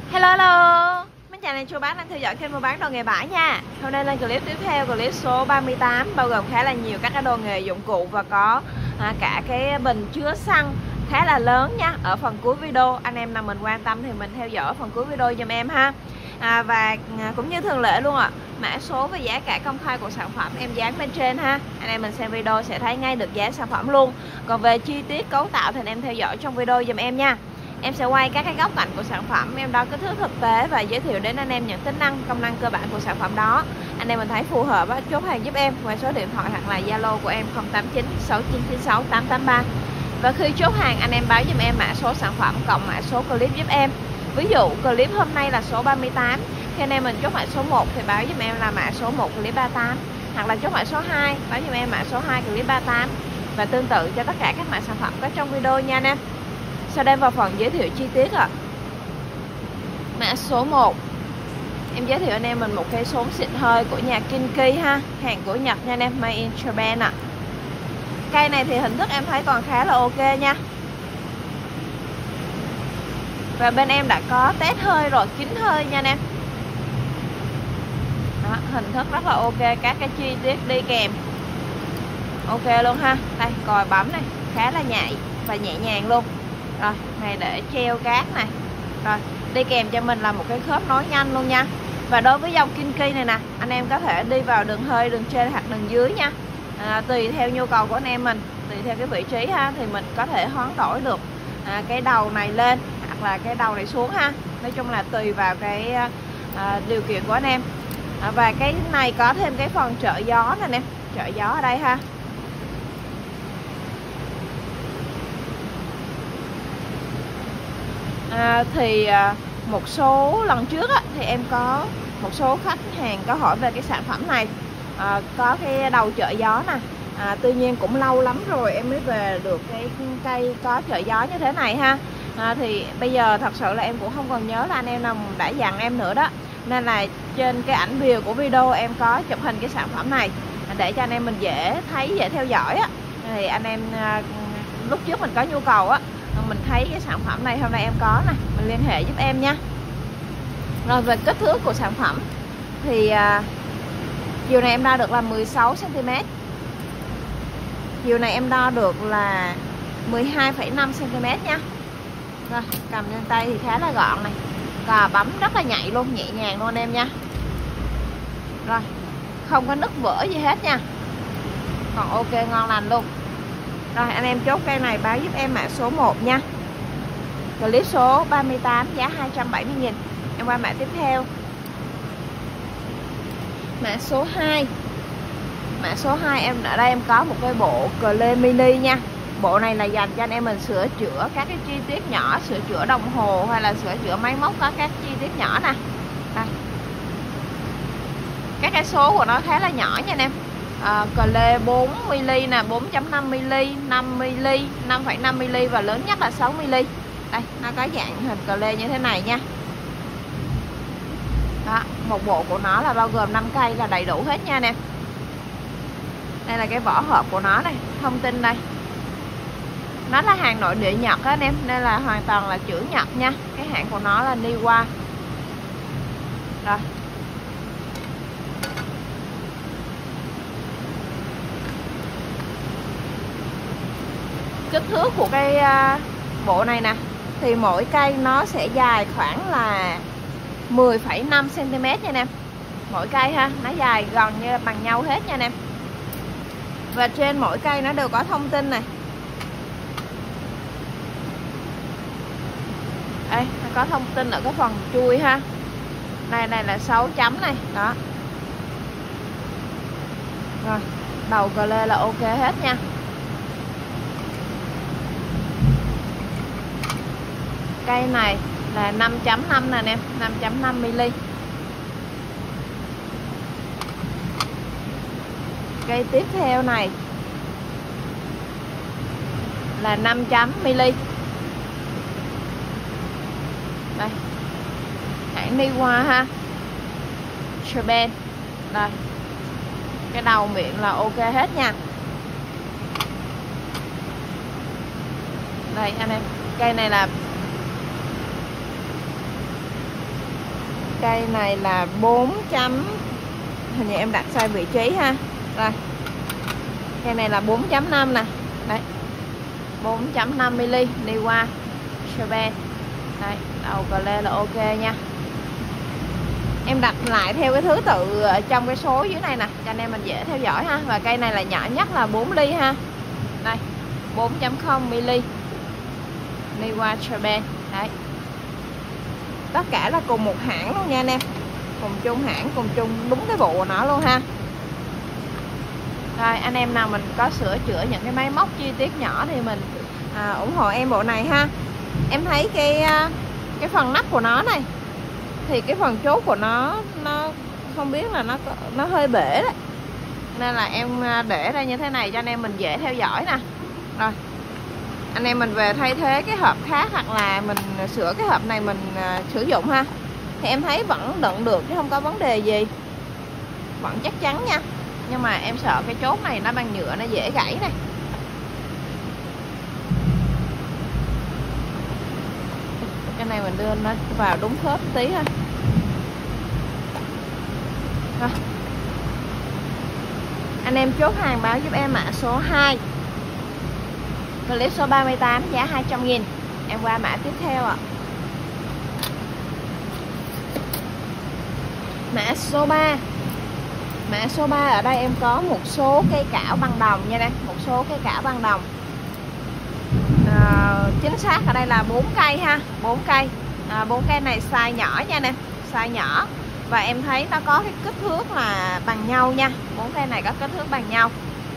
Hello hello. Mến chào anh chú bác đang theo dõi kênh mua bán đồ nghề bãi nha. Hôm nay lên clip tiếp theo, clip số 38 bao gồm khá là nhiều các cái đồ nghề dụng cụ và có cả cái bình chứa xăng khá là lớn nha. Ở phần cuối video anh em nào mình quan tâm thì mình theo dõi phần cuối video giùm em ha. Và cũng như thường lệ luôn ạ, mã số và giá cả công khai của sản phẩm em dán bên trên ha. Anh em mình xem video sẽ thấy ngay được giá sản phẩm luôn. Còn về chi tiết cấu tạo thì anh em theo dõi trong video giùm em nha. Em sẽ quay các cái góc cạnh của sản phẩm, em đo kích thước thực tế và giới thiệu đến anh em những tính năng, công năng cơ bản của sản phẩm đó. Anh em mình thấy phù hợp á, chốt hàng giúp em qua số điện thoại hoặc là Zalo của em 0896996883. Và khi chốt hàng anh em báo giùm em mã số sản phẩm cộng mã số clip giúp em. Ví dụ clip hôm nay là số 38, khi anh em mình chốt mã số 1 thì báo giùm em là mã số 1 clip 38, hoặc là chốt mã số 2 báo giùm em mã số 2 clip 38. Và tương tự cho tất cả các mã sản phẩm có trong video nha anh em. Sau đây vào phần giới thiệu chi tiết ạ. Mã số 1 em giới thiệu anh em mình một cây sốn xịn hơi của nhà Kinki ha, hàng của Nhật nha anh em, made in Japan ạ. Cây này thì hình thức em thấy còn khá là ok nha. Và bên em đã có test hơi rồi, kín hơi nha anh em. Đó, hình thức rất là ok, các cái chi tiết đi kèm ok luôn ha. Đây còi bấm này khá là nhạy và nhẹ nhàng luôn. Rồi này để treo cát này. Rồi đi kèm cho mình là một cái khớp nối nhanh luôn nha. Và đối với dòng Kinki này nè, anh em có thể đi vào đường hơi, đường trên hoặc đường dưới nha. Tùy theo nhu cầu của anh em mình, tùy theo cái vị trí ha, thì mình có thể hoán đổi được cái đầu này lên hoặc là cái đầu này xuống ha. Nói chung là tùy vào cái điều kiện của anh em. Và cái này có thêm cái phần trợ gió nè anh em, trợ gió ở đây ha. Một số lần trước thì em có một số khách hàng có hỏi về cái sản phẩm này, có cái đầu trợ gió nè. Tuy nhiên cũng lâu lắm rồi em mới về được cái cây có trợ gió như thế này ha. Thì bây giờ thật sự là em cũng không còn nhớ là anh em nào đã dặn em nữa đó, nên là trên cái ảnh bìa của video em có chụp hình cái sản phẩm này để cho anh em mình dễ thấy, dễ theo dõi á. Thì anh em lúc trước mình có nhu cầu á, mình thấy cái sản phẩm này hôm nay em có này, mình liên hệ giúp em nha. Rồi về kích thước của sản phẩm thì chiều này em đo được là 16 cm, chiều này em đo được là 12,5 cm nha. Rồi cầm trên tay thì khá là gọn này, và bấm rất là nhạy luôn, nhẹ nhàng luôn anh em nha. Rồi không có nứt vỡ gì hết nha, còn ok ngon lành luôn. Rồi anh em chốt cây này báo giúp em mã số 1 nha. Clip số 38 giá 270.000. Em qua mã tiếp theo. Mã số 2. Mã số 2 em ở đây em có một cái bộ cle mini nha. Bộ này là dành cho anh em mình sửa chữa các cái chi tiết nhỏ, sửa chữa đồng hồ hay là sửa chữa máy móc có các chi tiết nhỏ nè. Đây. Các cái số của nó khá là nhỏ nha anh em. Cle 4mm nè, 4.5mm, 5mm, 5,5mm và lớn nhất là 6mm. Đây, nó có dạng hình cle như thế này nha. Đó, một bộ của nó là bao gồm 5 cây là đầy đủ hết nha anh em. Đây là cái vỏ hộp của nó này, thông tin đây. Nó là hàng nội địa Nhật á anh em, nên là hoàn toàn là chữ Nhật nha. Cái hãng của nó là Niwa. Rồi. Kích thước của cái bộ này nè, thì mỗi cây nó sẽ dài khoảng là 10,5 cm nha anh em. Mỗi cây ha, nó dài gần như bằng nhau hết nha anh em. Và trên mỗi cây nó đều có thông tin này. Đây, nó có thông tin ở cái phần chui ha. Đây là 6 chấm này, đó. Rồi, đầu cle là ok hết nha. Cây này là 5.5 nè anh em, 5.5mm. Cây tiếp theo này là 5.mm. Đây, hãng Niwa ha, Japan. Đây, cái đầu miệng là ok hết nha. Đây anh em, cây này là Cây này là 4 chấm, hình như em đặt sai vị trí ha. Rồi, cây này là 4.5 nè. Đấy, 4.5mm đi qua Chopin. Đây, đầu cờ lê là ok nha. Em đặt lại theo cái thứ tự ở trong cái số dưới này nè, cho anh em mình dễ theo dõi ha. Và cây này là nhỏ nhất là 4 ly ha. Đây, 4.0mm đi qua Chopin. Đấy, tất cả là cùng một hãng luôn nha anh em, cùng chung hãng, cùng chung đúng cái bộ của nó luôn ha. Rồi, anh em nào mình có sửa chữa những cái máy móc chi tiết nhỏ thì mình ủng hộ em bộ này ha. Em thấy cái phần nắp của nó này thì cái phần chốt của nó không biết là nó hơi bể đấy, nên là em để ra như thế này cho anh em mình dễ theo dõi nè. Rồi, anh em mình về thay thế cái hộp khác hoặc là mình sửa cái hộp này mình sử dụng ha, thì em thấy vẫn đựng được chứ không có vấn đề gì, vẫn chắc chắn nha. Nhưng mà em sợ cái chốt này nó bằng nhựa, nó dễ gãy này. Cái này mình đưa nó vào đúng khớp tí thôi. Rồi, anh em chốt hàng báo giúp em mã số 2, clip số 38 giá 200.000. Em qua mã tiếp theo ạ. Mã số 3. Mã số 3 ở đây em có một số cây cảo bằng đồng nha đây, một số cây cảo bằng đồng. Chính xác ở đây là 4 cây ha, 4 cây. 4 cây này size nhỏ nha nè, size nhỏ. Và em thấy nó có cái kích thước là bằng nhau nha. 4 cây này có kích thước bằng nhau.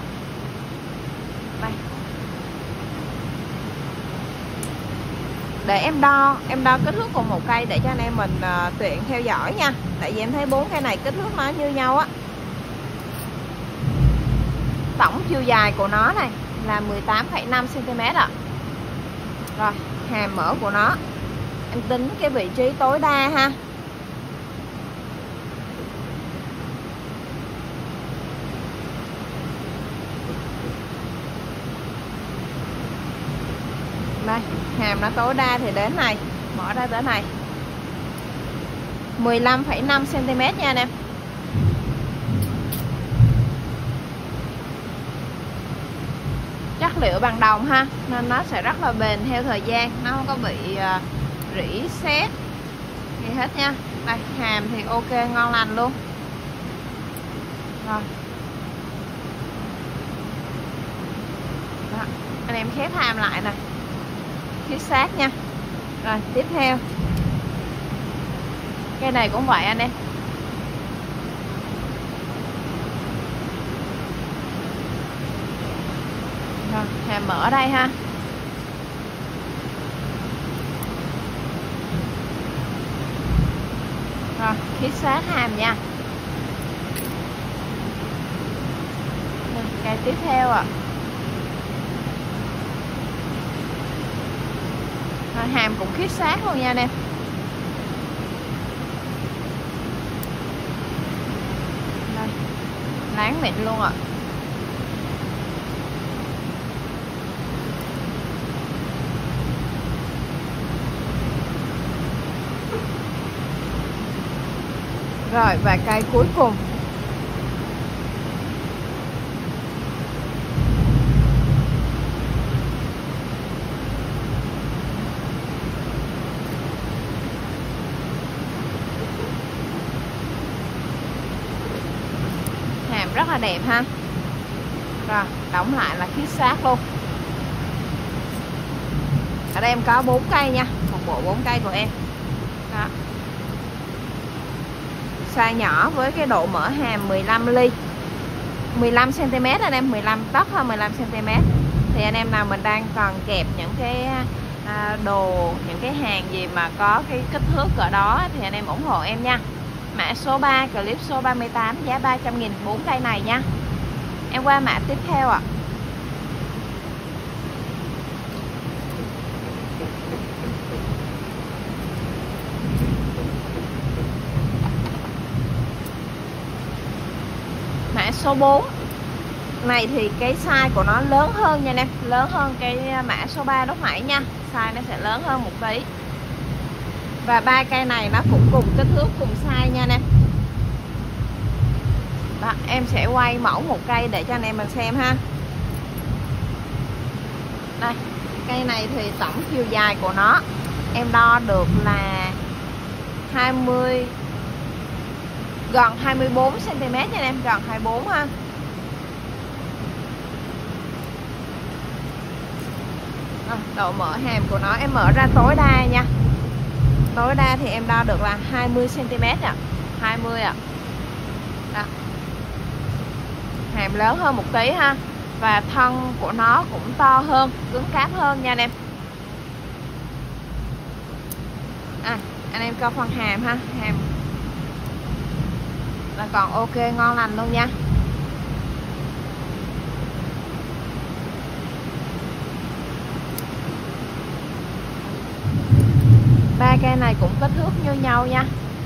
Đây, để em đo kích thước của một cây để cho anh em mình tiện theo dõi nha. Tại vì em thấy 4 cây này kích thước nó như nhau á. Tổng chiều dài của nó này là 18,5 cm ạ. Rồi, hàm mở của nó em tính cái vị trí tối đa ha. Đây, hàm nó tối đa thì đến này, mở ra tới này, 15,5 cm nha anh em. Chất liệu bằng đồng ha, nên nó sẽ rất là bền theo thời gian, nó không có bị rỉ sét gì hết nha. Đây, hàm thì ok, ngon lành luôn. Rồi, đó, anh em khép hàm lại nè, khít sát nha. Rồi, tiếp theo cây này cũng vậy anh em. Rồi, hàm mở ở đây ha. Rồi, khít sát hàm nha. Rồi, cây tiếp theo ạ. Rồi, hàm cũng khít sát luôn nha anh em. Đây, láng mịn luôn ạ. Rồi, và cây cuối cùng. Hàm rất là đẹp ha. Rồi, đóng lại là khít sát luôn. Ở đây em có 4 cây nha, một bộ 4 cây của em. Đó, size nhỏ với cái độ mở hàm 15 ly, 15 cm anh em, 15 tấc thôi, 15 cm. Thì anh em nào mình đang còn kẹp những cái đồ, những cái hàng gì mà có cái kích thước cỡ đó thì anh em ủng hộ em nha. Mã số 3, clip số 38 giá 300.000, 4 cây này nha. Em qua mã tiếp theo ạ. Mã số 4 này thì cái size của nó lớn hơn nha anh em, lớn hơn cái mã số 3 lúc nãy nha, size nó sẽ lớn hơn một tí. Và ba cây này nó cũng cùng kích thước cùng size nha anh em. Đó, em sẽ quay mẫu một cây để cho anh em mình xem ha. Đây, cây này thì tổng chiều dài của nó em đo được là 20, gần 24 cm nha anh em, gần 24 ha. Độ mở hàm của nó em mở ra tối đa nha. Tối đa thì em đo được là 20 cm ạ. 20 ạ. Đó. Hàm lớn hơn một tí ha. Và thân của nó cũng to hơn, cứng cáp hơn nha anh em. Anh em coi phần hàm ha. Hàm là còn ok, ngon lành luôn nha. Ba cây này cũng kích thước như nhau nha.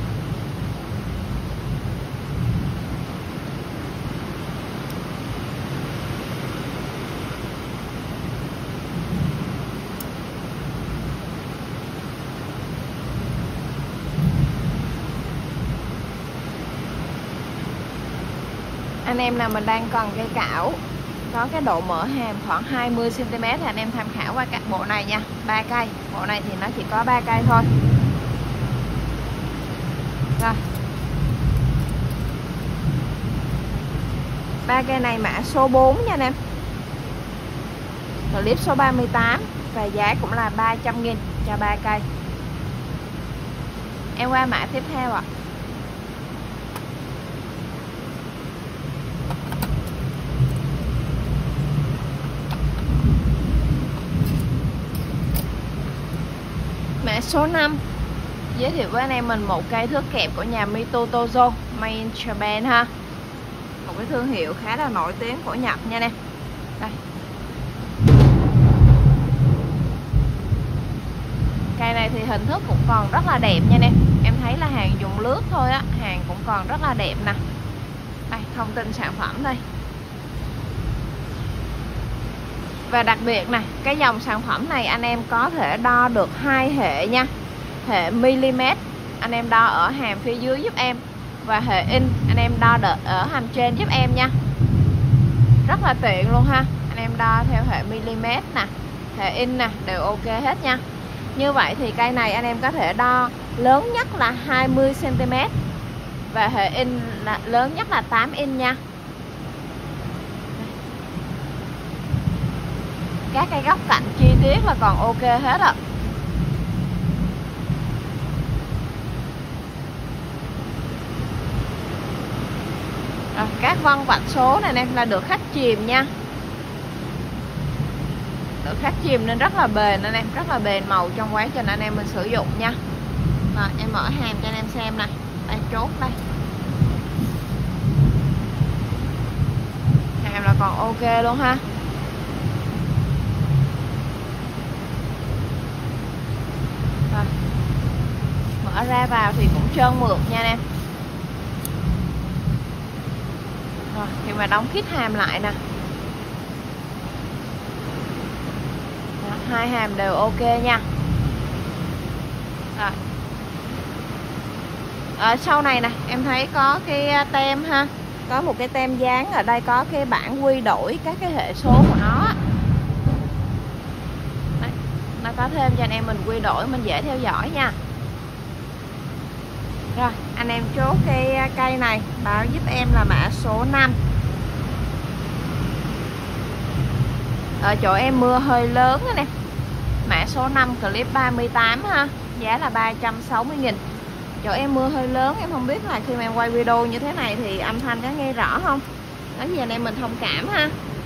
Anh em nào mình đang cần cây cảo có cái độ mở hàm khoảng 20 cm thì anh em tham khảo qua các bộ này nha. 3 cây, bộ này thì nó chỉ có 3 cây thôi. Rồi. 3 cây này mã số 4 nha anh em. Clip số 38 và giá cũng là 300.000 cho 3 cây. Em qua mã tiếp theo ạ. Mã số 5 giới thiệu với anh em mình một cây thước kẹp của nhà Mito Tozo Made in Japan ha. Một cái thương hiệu khá là nổi tiếng của Nhật nha anh em. Đây. Cây này thì hình thức cũng còn rất là đẹp nha anh em. Em thấy là hàng dùng lướt thôi á, hàng cũng còn rất là đẹp nè. Đây, thông tin sản phẩm đây. Và đặc biệt nè, cái dòng sản phẩm này anh em có thể đo được 2 hệ nha. Hệ mm anh em đo ở hàm phía dưới giúp em, và hệ in anh em đo được ở hàm trên giúp em nha. Rất là tiện luôn ha. Anh em đo theo hệ mm nè, hệ in nè, đều ok hết nha. Như vậy thì cây này anh em có thể đo lớn nhất là 20 cm và hệ in là lớn nhất là 8 in nha. Các cái góc cạnh chi tiết là còn ok hết ạ. Các vân vạch số này em là được khắc chìm nha. Được khắc chìm nên rất là bền anh em, rất là bền màu trong quá trình anh em mình sử dụng nha. Rồi, em mở hàm cho anh em xem này. Đây, chốt đây. Hàm là còn ok luôn ha. Rồi. Mở ra vào thì cũng trơn mượt nha anh em. Rồi, thì mà đóng khít hàm lại nè. Đó, 2 hàm đều ok nha. Rồi. Ở sau này nè, em thấy có cái tem ha. Có một cái tem dán ở đây, có cái bảng quy đổi các cái hệ số của nó. Đấy, nó có thêm cho anh em mình quy đổi, mình dễ theo dõi nha. Rồi, anh em chốt cái cây này báo giúp em là mã số 5. Ở chỗ em mưa hơi lớn đó nè. Mã số 5 clip 38 ha, giá là 360.000. Chỗ em mưa hơi lớn, em không biết là khi mà em quay video như thế này thì âm thanh có nghe rõ không. Đó, giờ anh em mình thông cảm ha.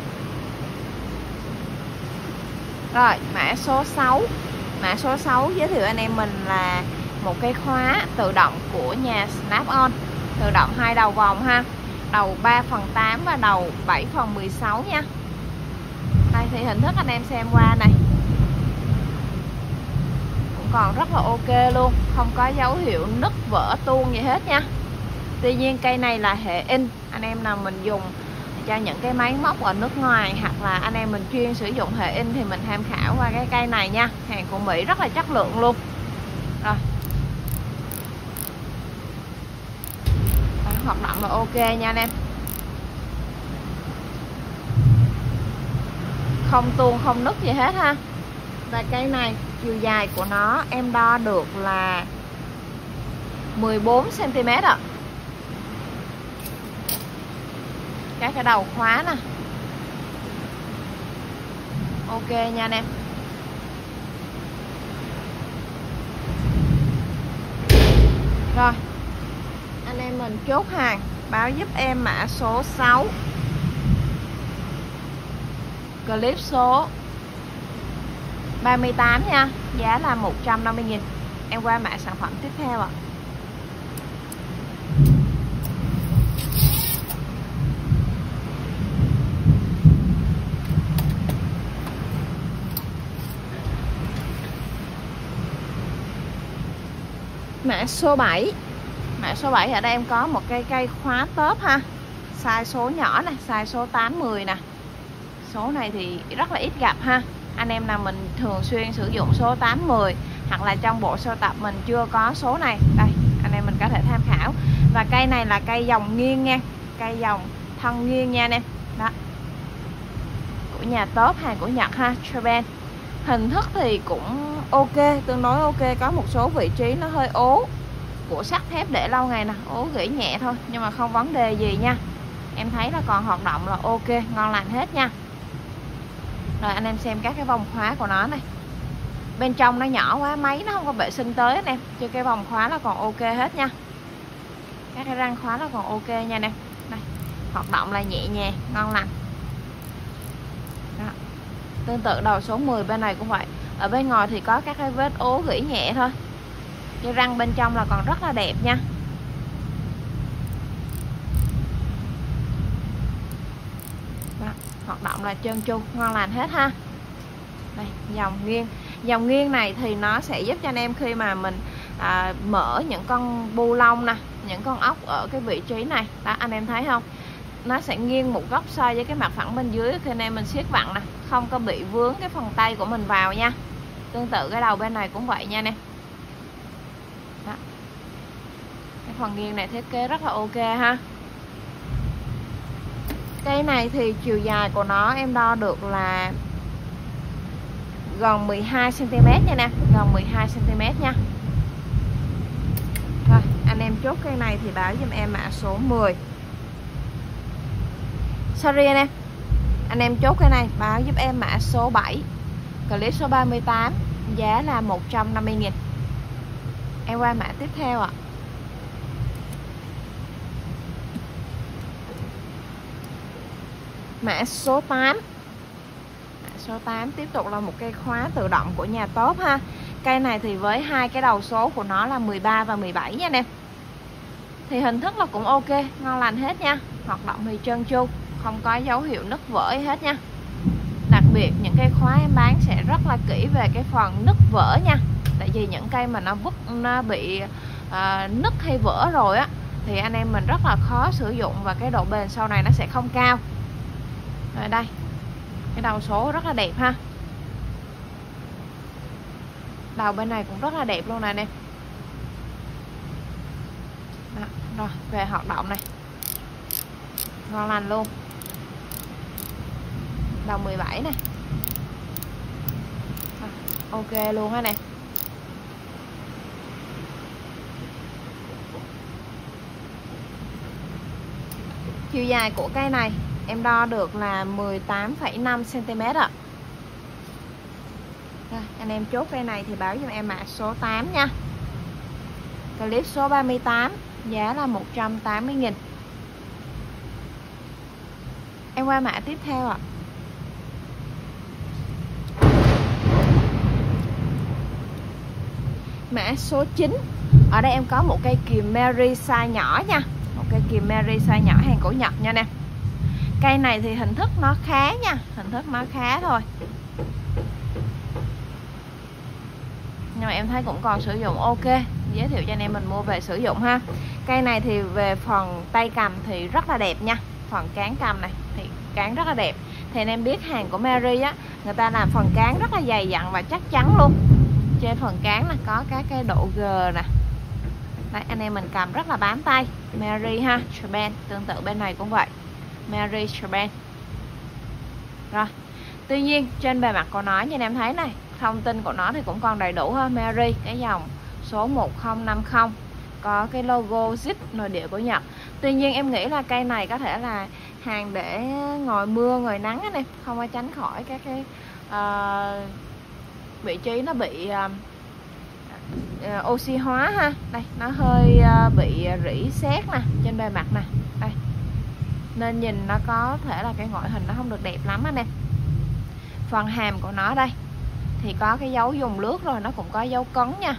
Rồi, mã số 6. Mã số 6 giới thiệu anh em mình là một cái khóa tự động của nhà Snap-on. Tự động 2 đầu vòng ha. Đầu 3/8 và đầu 7/16 nha. Đây thì hình thức anh em xem qua này. Cũng còn rất là ok luôn, không có dấu hiệu nứt vỡ tuôn gì hết nha. Tuy nhiên cây này là hệ in. Anh em nào mình dùng cho những cái máy móc ở nước ngoài hoặc là anh em mình chuyên sử dụng hệ in thì mình tham khảo qua cái cây này nha. Hàng của Mỹ rất là chất lượng luôn. Rồi, hoạt động là ok nha anh em. Không tuôn không nứt gì hết ha. Và cây này chiều dài của nó em đo được là 14 cm ạ. Các cái đầu khóa nè. Ok nha anh em. Rồi, anh em mình chốt hàng, báo giúp em mã số 6, clip số 38 nha, giá là 150.000. Em qua mã sản phẩm tiếp theo ạ. Mã số 7. Mã số 7 ở đây em có một cây khóa tớp ha. Size số nhỏ này, size số 810 nè. Số này thì rất là ít gặp ha. Anh em nào mình thường xuyên sử dụng số 810 hoặc là trong bộ sưu tập mình chưa có số này, đây anh em mình có thể tham khảo. Và cây này là cây dòng nghiêng nha, cây dòng thân nghiêng nha anh em. Đó, của nhà tớp, hàng của Nhật ha, Japan. Hình thức thì cũng ok, tương đối ok. Có một số vị trí nó hơi ố, của sắt thép để lâu ngày nè, ố gỉ nhẹ thôi, nhưng mà không vấn đề gì nha. Em thấy là còn hoạt động là ok, ngon lành hết nha. Rồi anh em xem các cái vòng khóa của nó này. Bên trong nó nhỏ quá, máy nó không có vệ sinh tới anh em, chứ cái vòng khóa nó còn ok hết nha. Các cái răng khóa nó còn ok nha anh em. Đây, hoạt động là nhẹ nhàng, ngon lành. Đó. Tương tự đầu số 10 bên này cũng vậy. Ở bên ngoài thì có các cái vết ố gỉ nhẹ thôi, cái răng bên trong là còn rất là đẹp nha. Đó, hoạt động là trơn tru, ngon lành hết ha. Đây, dòng nghiêng. Dòng nghiêng này thì nó sẽ giúp cho anh em khi mà mình mở những con bu lông nè, những con ốc ở cái vị trí này. Đó, anh em thấy không? Nó sẽ nghiêng một góc so với cái mặt phẳng bên dưới khi anh em mình siết vặn nè, không có bị vướng cái phần tay của mình vào nha. Tương tự cái đầu bên này cũng vậy nha anh em. Đó. Cái phần nghiêng này thiết kế rất là ok ha. Cây này thì chiều dài của nó em đo được là gần 12 cm nha nè, gần 12 cm nha. Rồi, anh em chốt cây này thì báo giùm em mã số 10. Sorry anh em chốt cây này báo giúp em mã số 7, clip số 38, giá là 150.000. Em qua mã tiếp theo ạ. Mã số 8. Mã số 8 tiếp tục là một cây khóa tự động của nhà Top ha. Cây này thì với hai cái đầu số của nó là 13 và 17 nha anh em. Thì hình thức là cũng ok, ngon lành hết nha. Hoạt động thì trơn tru, không có dấu hiệu nứt vỡ hết nha. Đặc biệt những cây khóa em bán sẽ rất là kỹ về cái phần nứt vỡ nha. Tại vì những cây mà nó bị nứt hay vỡ rồi á thì anh em mình rất là khó sử dụng và cái độ bền sau này nó sẽ không cao. Rồi đây, cái đầu số rất là đẹp ha. Đầu bên này cũng rất là đẹp luôn nè anh em. Đó, rồi về hoạt động này, ngon lành luôn. Đầu 17 này, ok luôn á nè. Chiều dài của cây này em đo được là 18,5 cm ạ. Rồi, anh em chốt cây này thì báo giùm em mã số 8 nha. Clip số 38, giá là 180.000. Em qua mã tiếp theo ạ. Mã số 9. Ở đây em có một cây kìm Mary size nhỏ nha. Một cây kìm Mary size nhỏ hàng của Nhật nha nè. Cây này thì hình thức nó khá nha, hình thức nó khá thôi, nhưng mà em thấy cũng còn sử dụng ok. Giới thiệu cho anh em mình mua về sử dụng ha. Cây này thì về phần tay cầm thì rất là đẹp nha. Phần cán cầm này thì cán rất là đẹp. Thì anh em biết hàng của Mary á, người ta làm phần cán rất là dày dặn và chắc chắn luôn. Trên phần cán là có các cái độ G nè. Đấy, anh em mình cầm rất là bám tay. Mary ha, Charbon, tương tự bên này cũng vậy. Mary Charbon. Rồi. Tuy nhiên trên bề mặt của nó như anh em thấy này, thông tin của nó thì cũng còn đầy đủ ha. Mary cái dòng số 1050, có cái logo zip nội địa của Nhật. Tuy nhiên em nghĩ là cây này có thể là hàng để ngồi mưa ngồi nắng anh em, không có tránh khỏi các cái vị trí nó bị oxy hóa ha. Đây nó hơi bị rỉ sét nè trên bề mặt nè, đây nên nhìn nó có thể là cái ngoại hình nó không được đẹp lắm anh em. Phần hàm của nó đây thì có cái dấu dùng lướt rồi, nó cũng có dấu cấn nha.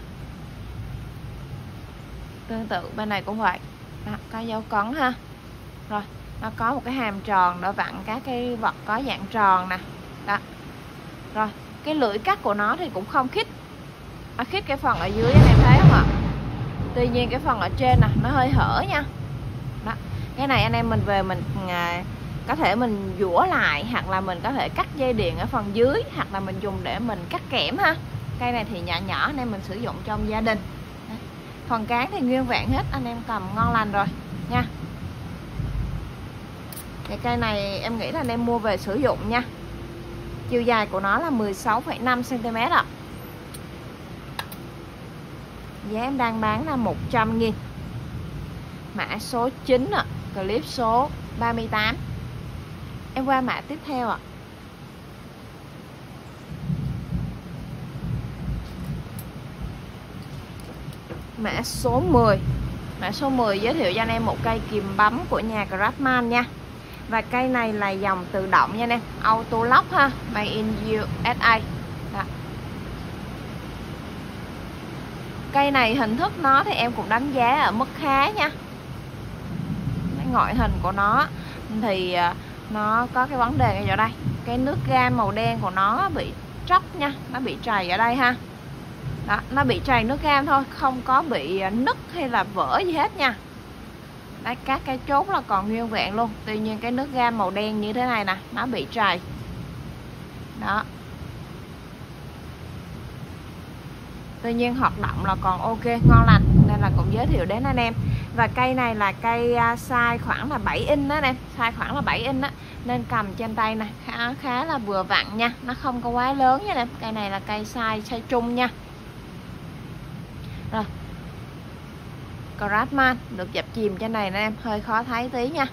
Tương tự bên này cũng vậy. Đó, có dấu cấn ha. Rồi, nó có một cái hàm tròn để vặn các cái vật có dạng tròn nè. Đó. Rồi, cái lưỡi cắt của nó thì cũng không khít. Nó khít cái phần ở dưới anh em thấy không ạ? Tuy nhiên cái phần ở trên nè nó hơi hở nha. Đó. Cái này anh em mình về mình có thể mình dũa lại, hoặc là mình có thể cắt dây điện ở phần dưới, hoặc là mình dùng để mình cắt kẽm ha. Cây này thì nhỏ nhỏ anh em mình sử dụng trong gia đình. Đấy. Phần cán thì nguyên vẹn hết, anh em cầm ngon lành rồi nha. Cái cây này em nghĩ là anh em mua về sử dụng nha. Chiều dài của nó là 16,5 cm ạ. Giá em đang bán là 100.000. Mã số 9 ạ, clip số 38. Em qua mã tiếp theo ạ. Mã số 10. Mã số 10 giới thiệu cho anh em một cây kìm bấm của nhà Craftsman nha. Và cây này là dòng tự động nha anh em, auto lock ha, made in USA. Đó. Cây này hình thức nó thì em cũng đánh giá ở mức khá nha. Cái ngoại hình của nó thì nó có cái vấn đề ở đây, cái nước ga màu đen của nó bị tróc nha, nó bị trầy ở đây ha. Đó, nó bị trầy nước cam thôi, không có bị nứt hay là vỡ gì hết nha. Đấy, các cái chốt là còn nguyên vẹn luôn. Tuy nhiên cái nước gam màu đen như thế này nè, nó bị trầy. Đó. Tuy nhiên hoạt động là còn ok, ngon lành, nên là cũng giới thiệu đến anh em. Và cây này là cây size khoảng là 7 inch đó anh em, size khoảng là 7 inch đó, nên cầm trên tay này khá là vừa vặn nha, nó không có quá lớn nha em. Cây này là cây size trung nha. Rồi. Craftsman được dập chìm trên này nè em, hơi khó thấy tí nha.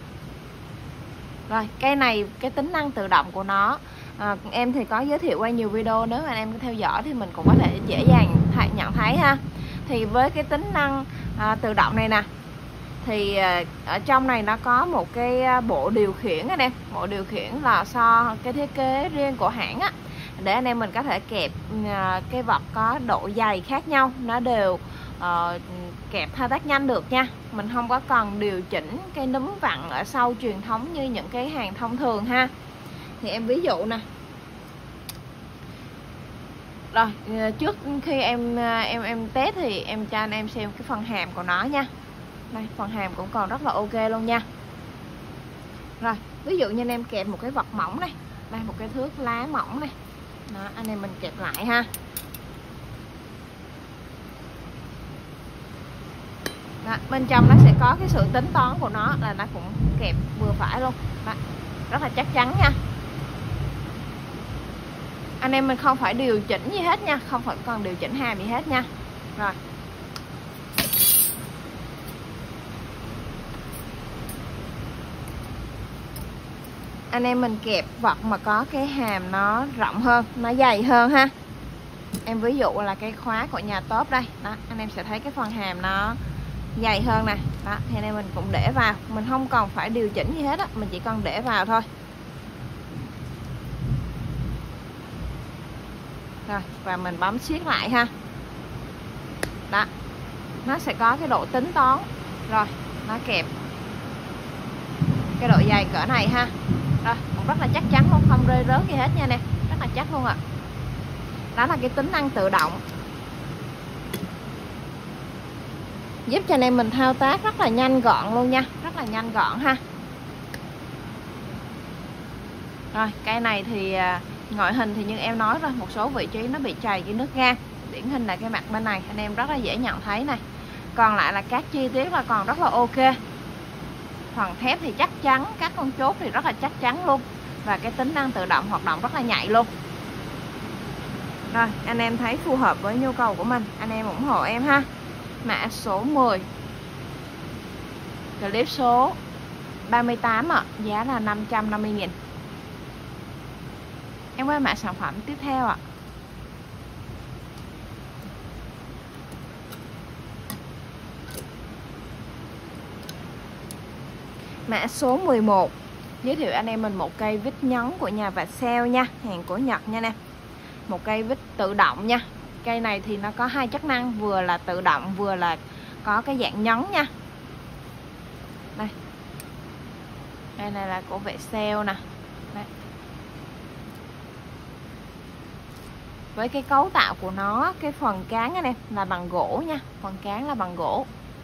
Rồi, cây này cái tính năng tự động của nó em thì có giới thiệu qua nhiều video, nếu mà anh em theo dõi thì mình cũng có thể dễ dàng nhận thấy ha. Thì với cái tính năng tự động này nè, thì ở trong này nó có một cái bộ điều khiển anh em, bộ điều khiển lò xo, cái thiết kế riêng của hãng á, để anh em mình có thể kẹp cái vật có độ dày khác nhau, nó đều kẹp thao tác nhanh được nha. Mình không có cần điều chỉnh cái núm vặn ở sau truyền thống như những cái hàng thông thường ha. Thì em ví dụ nè. Rồi, trước khi em test thì em cho anh em xem cái phần hàm của nó nha. Đây, phần hàm cũng còn rất là ok luôn nha. Rồi, ví dụ như anh em kẹp một cái vật mỏng này, đây một cái thước lá mỏng này. Đó, anh em mình kẹp lại ha. Đó, bên trong nó sẽ có cái sự tính toán của nó, là nó cũng kẹp vừa phải luôn. Đó, rất là chắc chắn nha. Anh em mình không phải điều chỉnh gì hết nha, không phải còn điều chỉnh hàm gì hết nha. Rồi. Anh em mình kẹp vật mà có cái hàm nó rộng hơn, nó dày hơn ha. Em ví dụ là cái khóa của nhà Top đây. Đó, anh em sẽ thấy cái phần hàm nó dày hơn nè. Đó, thì anh em mình cũng để vào, mình không cần phải điều chỉnh gì hết á, mình chỉ cần để vào thôi. Rồi, và mình bấm siết lại ha. Đó, nó sẽ có cái độ tính toán. Rồi, nó kẹp cái độ dày cỡ này ha. Rồi, cũng rất là chắc chắn luôn, không rơi rớt gì hết nha nè, rất là chắc luôn ạ. Đó là cái tính năng tự động, giúp cho anh em mình thao tác rất là nhanh gọn luôn nha, rất là nhanh gọn ha. Rồi, cây này thì ngoại hình thì như em nói rồi, một số vị trí nó bị trầy cái nước ga, điển hình là cái mặt bên này anh em rất là dễ nhận thấy này, Còn lại là các chi tiết là còn rất là ok. Phần thép thì chắc chắn, các con chốt thì rất là chắc chắn luôn. Và cái tính năng tự động hoạt động rất là nhạy luôn. Rồi, anh em thấy phù hợp với nhu cầu của mình, anh em ủng hộ em ha. Mã số 10, clip số 38 ạ, giá là 550.000. Em qua mã sản phẩm tiếp theo ạ. Mã số 11, giới thiệu anh em mình một cây vít nhấn của nhà Vercel nha, hàng của Nhật nha nè. Một cây vít tự động nha. Cây này thì nó có hai chức năng, vừa là tự động vừa là có cái dạng nhấn nha. Đây. Đây này là của Vercel nè. Đây. Với cái cấu tạo của nó, cái phần cán này là bằng gỗ nha, phần cán là bằng gỗ.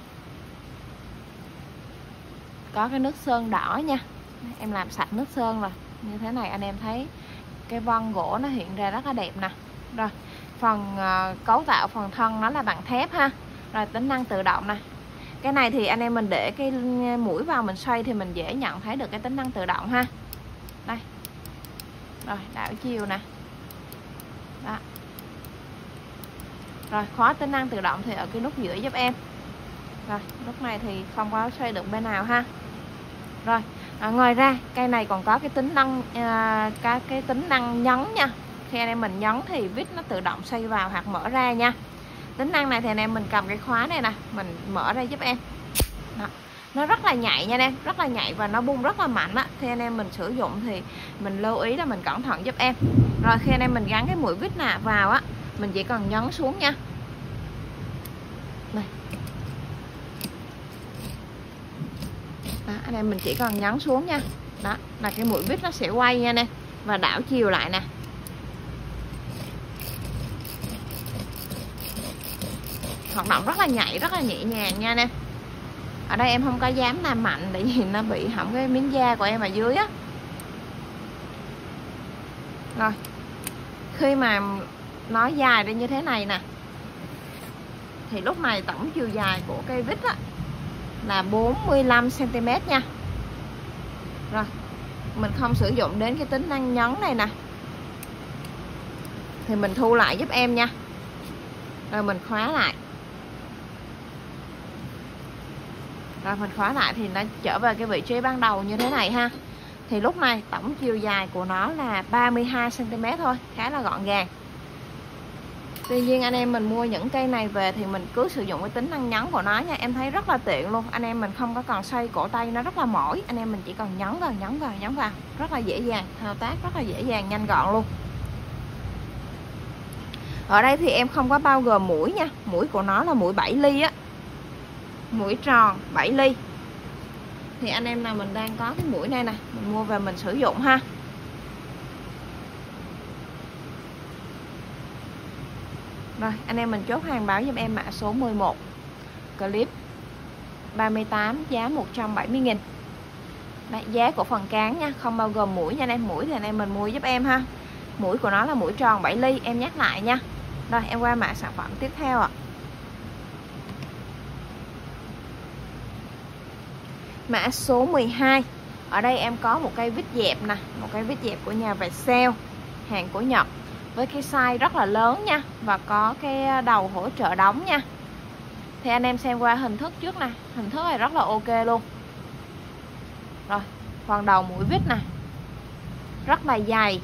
Có cái nước sơn đỏ nha. Em làm sạch nước sơn rồi. Như thế này anh em thấy cái vân gỗ nó hiện ra rất là đẹp nè. Rồi, phần cấu tạo phần thân nó là bằng thép ha. Rồi tính năng tự động nè. Cái này thì anh em mình để cái mũi vào mình xoay thì mình dễ nhận thấy được cái tính năng tự động ha. Đây. Rồi, đảo chiều nè. Đó. Rồi, khóa tính năng tự động thì ở cái nút giữa giúp em. Rồi, lúc này thì không có xoay được bên nào ha. Rồi, ngoài ra cây này còn có cái tính năng cái tính năng nhấn nha. Khi anh em mình nhấn thì vít nó tự động xoay vào hoặc mở ra nha. Tính năng này thì anh em mình cầm cái khóa này nè, mình mở ra giúp em. Đó. Nó rất là nhạy nha anh em, rất là nhạy và nó bung rất là mạnh á. Khi anh em mình sử dụng thì mình lưu ý là mình cẩn thận giúp em. Rồi khi anh em mình gắn cái mũi vít nè vào á, mình chỉ cần nhấn xuống nha. Này. Đó, anh em mình chỉ cần nhấn xuống nha. Đó, là cái mũi vít nó sẽ quay nha nè. Và đảo chiều lại nè. Hoạt động rất là nhạy, rất là nhẹ nhàng nha nè. Ở đây em không có dám làm mạnh tại vì nó bị hỏng cái miếng da của em ở dưới á. Rồi, khi mà nó dài đến như thế này nè thì lúc này tổng chiều dài của cây vít á là 45 cm nha. Rồi, mình không sử dụng đến cái tính năng nhấn này nè thì mình thu lại giúp em nha. Rồi mình khóa lại. Rồi mình khóa lại thì nó trở về cái vị trí ban đầu như thế này ha. Thì lúc này tổng chiều dài của nó là 32 cm thôi, khá là gọn gàng. Tuy nhiên anh em mình mua những cây này về thì mình cứ sử dụng cái tính năng nhấn của nó nha. Em thấy rất là tiện luôn. Anh em mình không có còn xoay cổ tay nó rất là mỏi. Anh em mình chỉ cần nhấn vào, nhấn vào, nhấn vào. Rất là dễ dàng, thao tác rất là dễ dàng, nhanh gọn luôn. Ở đây thì em không có bao gồm mũi nha. Mũi của nó là mũi 7 ly á. Mũi tròn 7 ly. Thì anh em nào mình đang có cái mũi này nè, mình mua về mình sử dụng ha. Rồi, anh em mình chốt hàng báo giùm em mã số 11. Clip 38 giá 170.000. Đấy, giá của phần cán nha, không bao gồm mũi nha anh em. Mũi thì anh em mình mua giúp em ha. Mũi của nó là mũi tròn 7 ly, em nhắc lại nha. Rồi, em qua mã sản phẩm tiếp theo ạ. Mã số 12. Ở đây em có một cây vít dẹp nè, một cây vít dẹp của nhà Vercel, hàng của Nhật, với cái size rất là lớn nha, và có cái đầu hỗ trợ đóng nha. Thì anh em xem qua hình thức trước nè, hình thức này rất là ok luôn. Rồi, phần đầu mũi vít nè, rất là dày,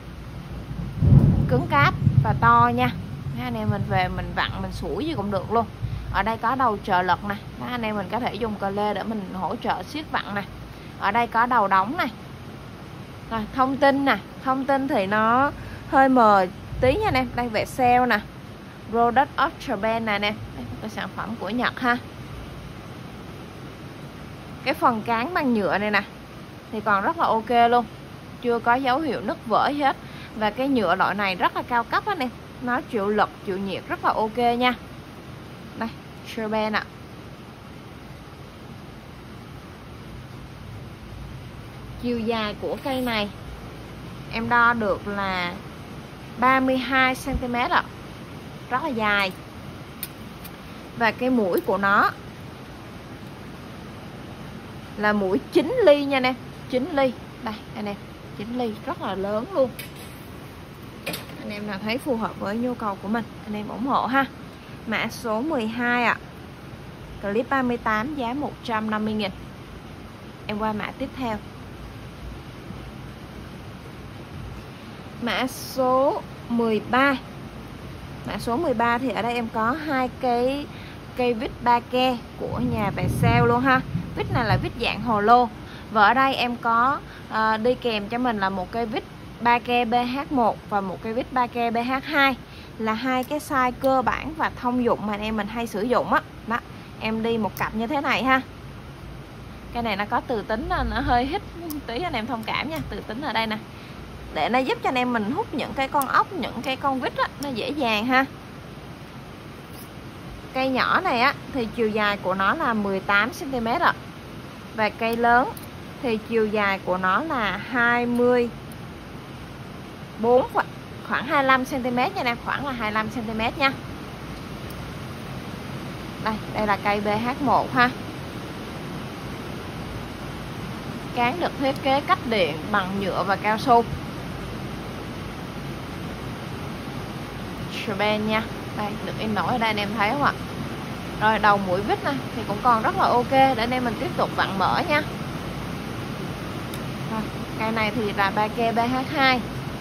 cứng cáp và to nha. Anh em mình về mình vặn mình sủi gì cũng được luôn. Ở đây có đầu trợ lực nè. Đó, anh em mình có thể dùng cờ lê để mình hỗ trợ siết vặn nè. Ở đây có đầu đóng này. Rồi, thông tin nè. Thông tin thì nó hơi mờ tí nha anh em. Đây Vercel nè, Product of Japan nè nè. Cái sản phẩm của Nhật ha. Cái phần cán bằng nhựa này nè thì còn rất là ok luôn, chưa có dấu hiệu nứt vỡ hết. Và cái nhựa loại này rất là cao cấp anh em. Nó chịu lực, chịu nhiệt rất là ok nha. Đây, Japan ạ. Chiều dài của cây này em đo được là 32 cm ạ. Rất là dài. Và cái mũi của nó là mũi 9 ly nha anh em, 9 ly. Đây anh em, 9 ly rất là lớn luôn. Anh em nào thấy phù hợp với nhu cầu của mình, anh em ủng hộ ha. Mã số 12 ạ. Clip 38 giá 150.000. Em qua mã tiếp theo. Mã số 13. Mã số 13 thì ở đây em có hai cây vít ba ke của nhà bạn sale luôn ha. Vít này là vít dạng hồ lô. Và ở đây em có đi kèm cho mình là một cây vít ba ke BH1 và một cây vít ba ke BH2, là hai cái size cơ bản và thông dụng mà anh em mình hay sử dụng á. Đó, em đi một cặp như thế này ha. Cái này nó có từ tính, nó hơi hít tí, anh em thông cảm nha. Từ tính ở đây nè, để nó giúp cho anh em mình hút những cái con ốc, những cái con vít á, nó dễ dàng ha. Cây nhỏ này á thì chiều dài của nó là 18 cm ạ. Và cây lớn thì chiều dài của nó là 24, khoảng 25 cm nha em, khoảng là 25 cm nha. Đây là cây BH1 ha. Cán được thiết kế cách điện bằng nhựa và cao su. Sben nha. Đây, được in nổi ở đây anh em thấy không ạ? Rồi đầu mũi vít này thì cũng còn rất là ok, để anh em mình tiếp tục vặn mở nha. Rồi, cây này thì là ba ke BH2.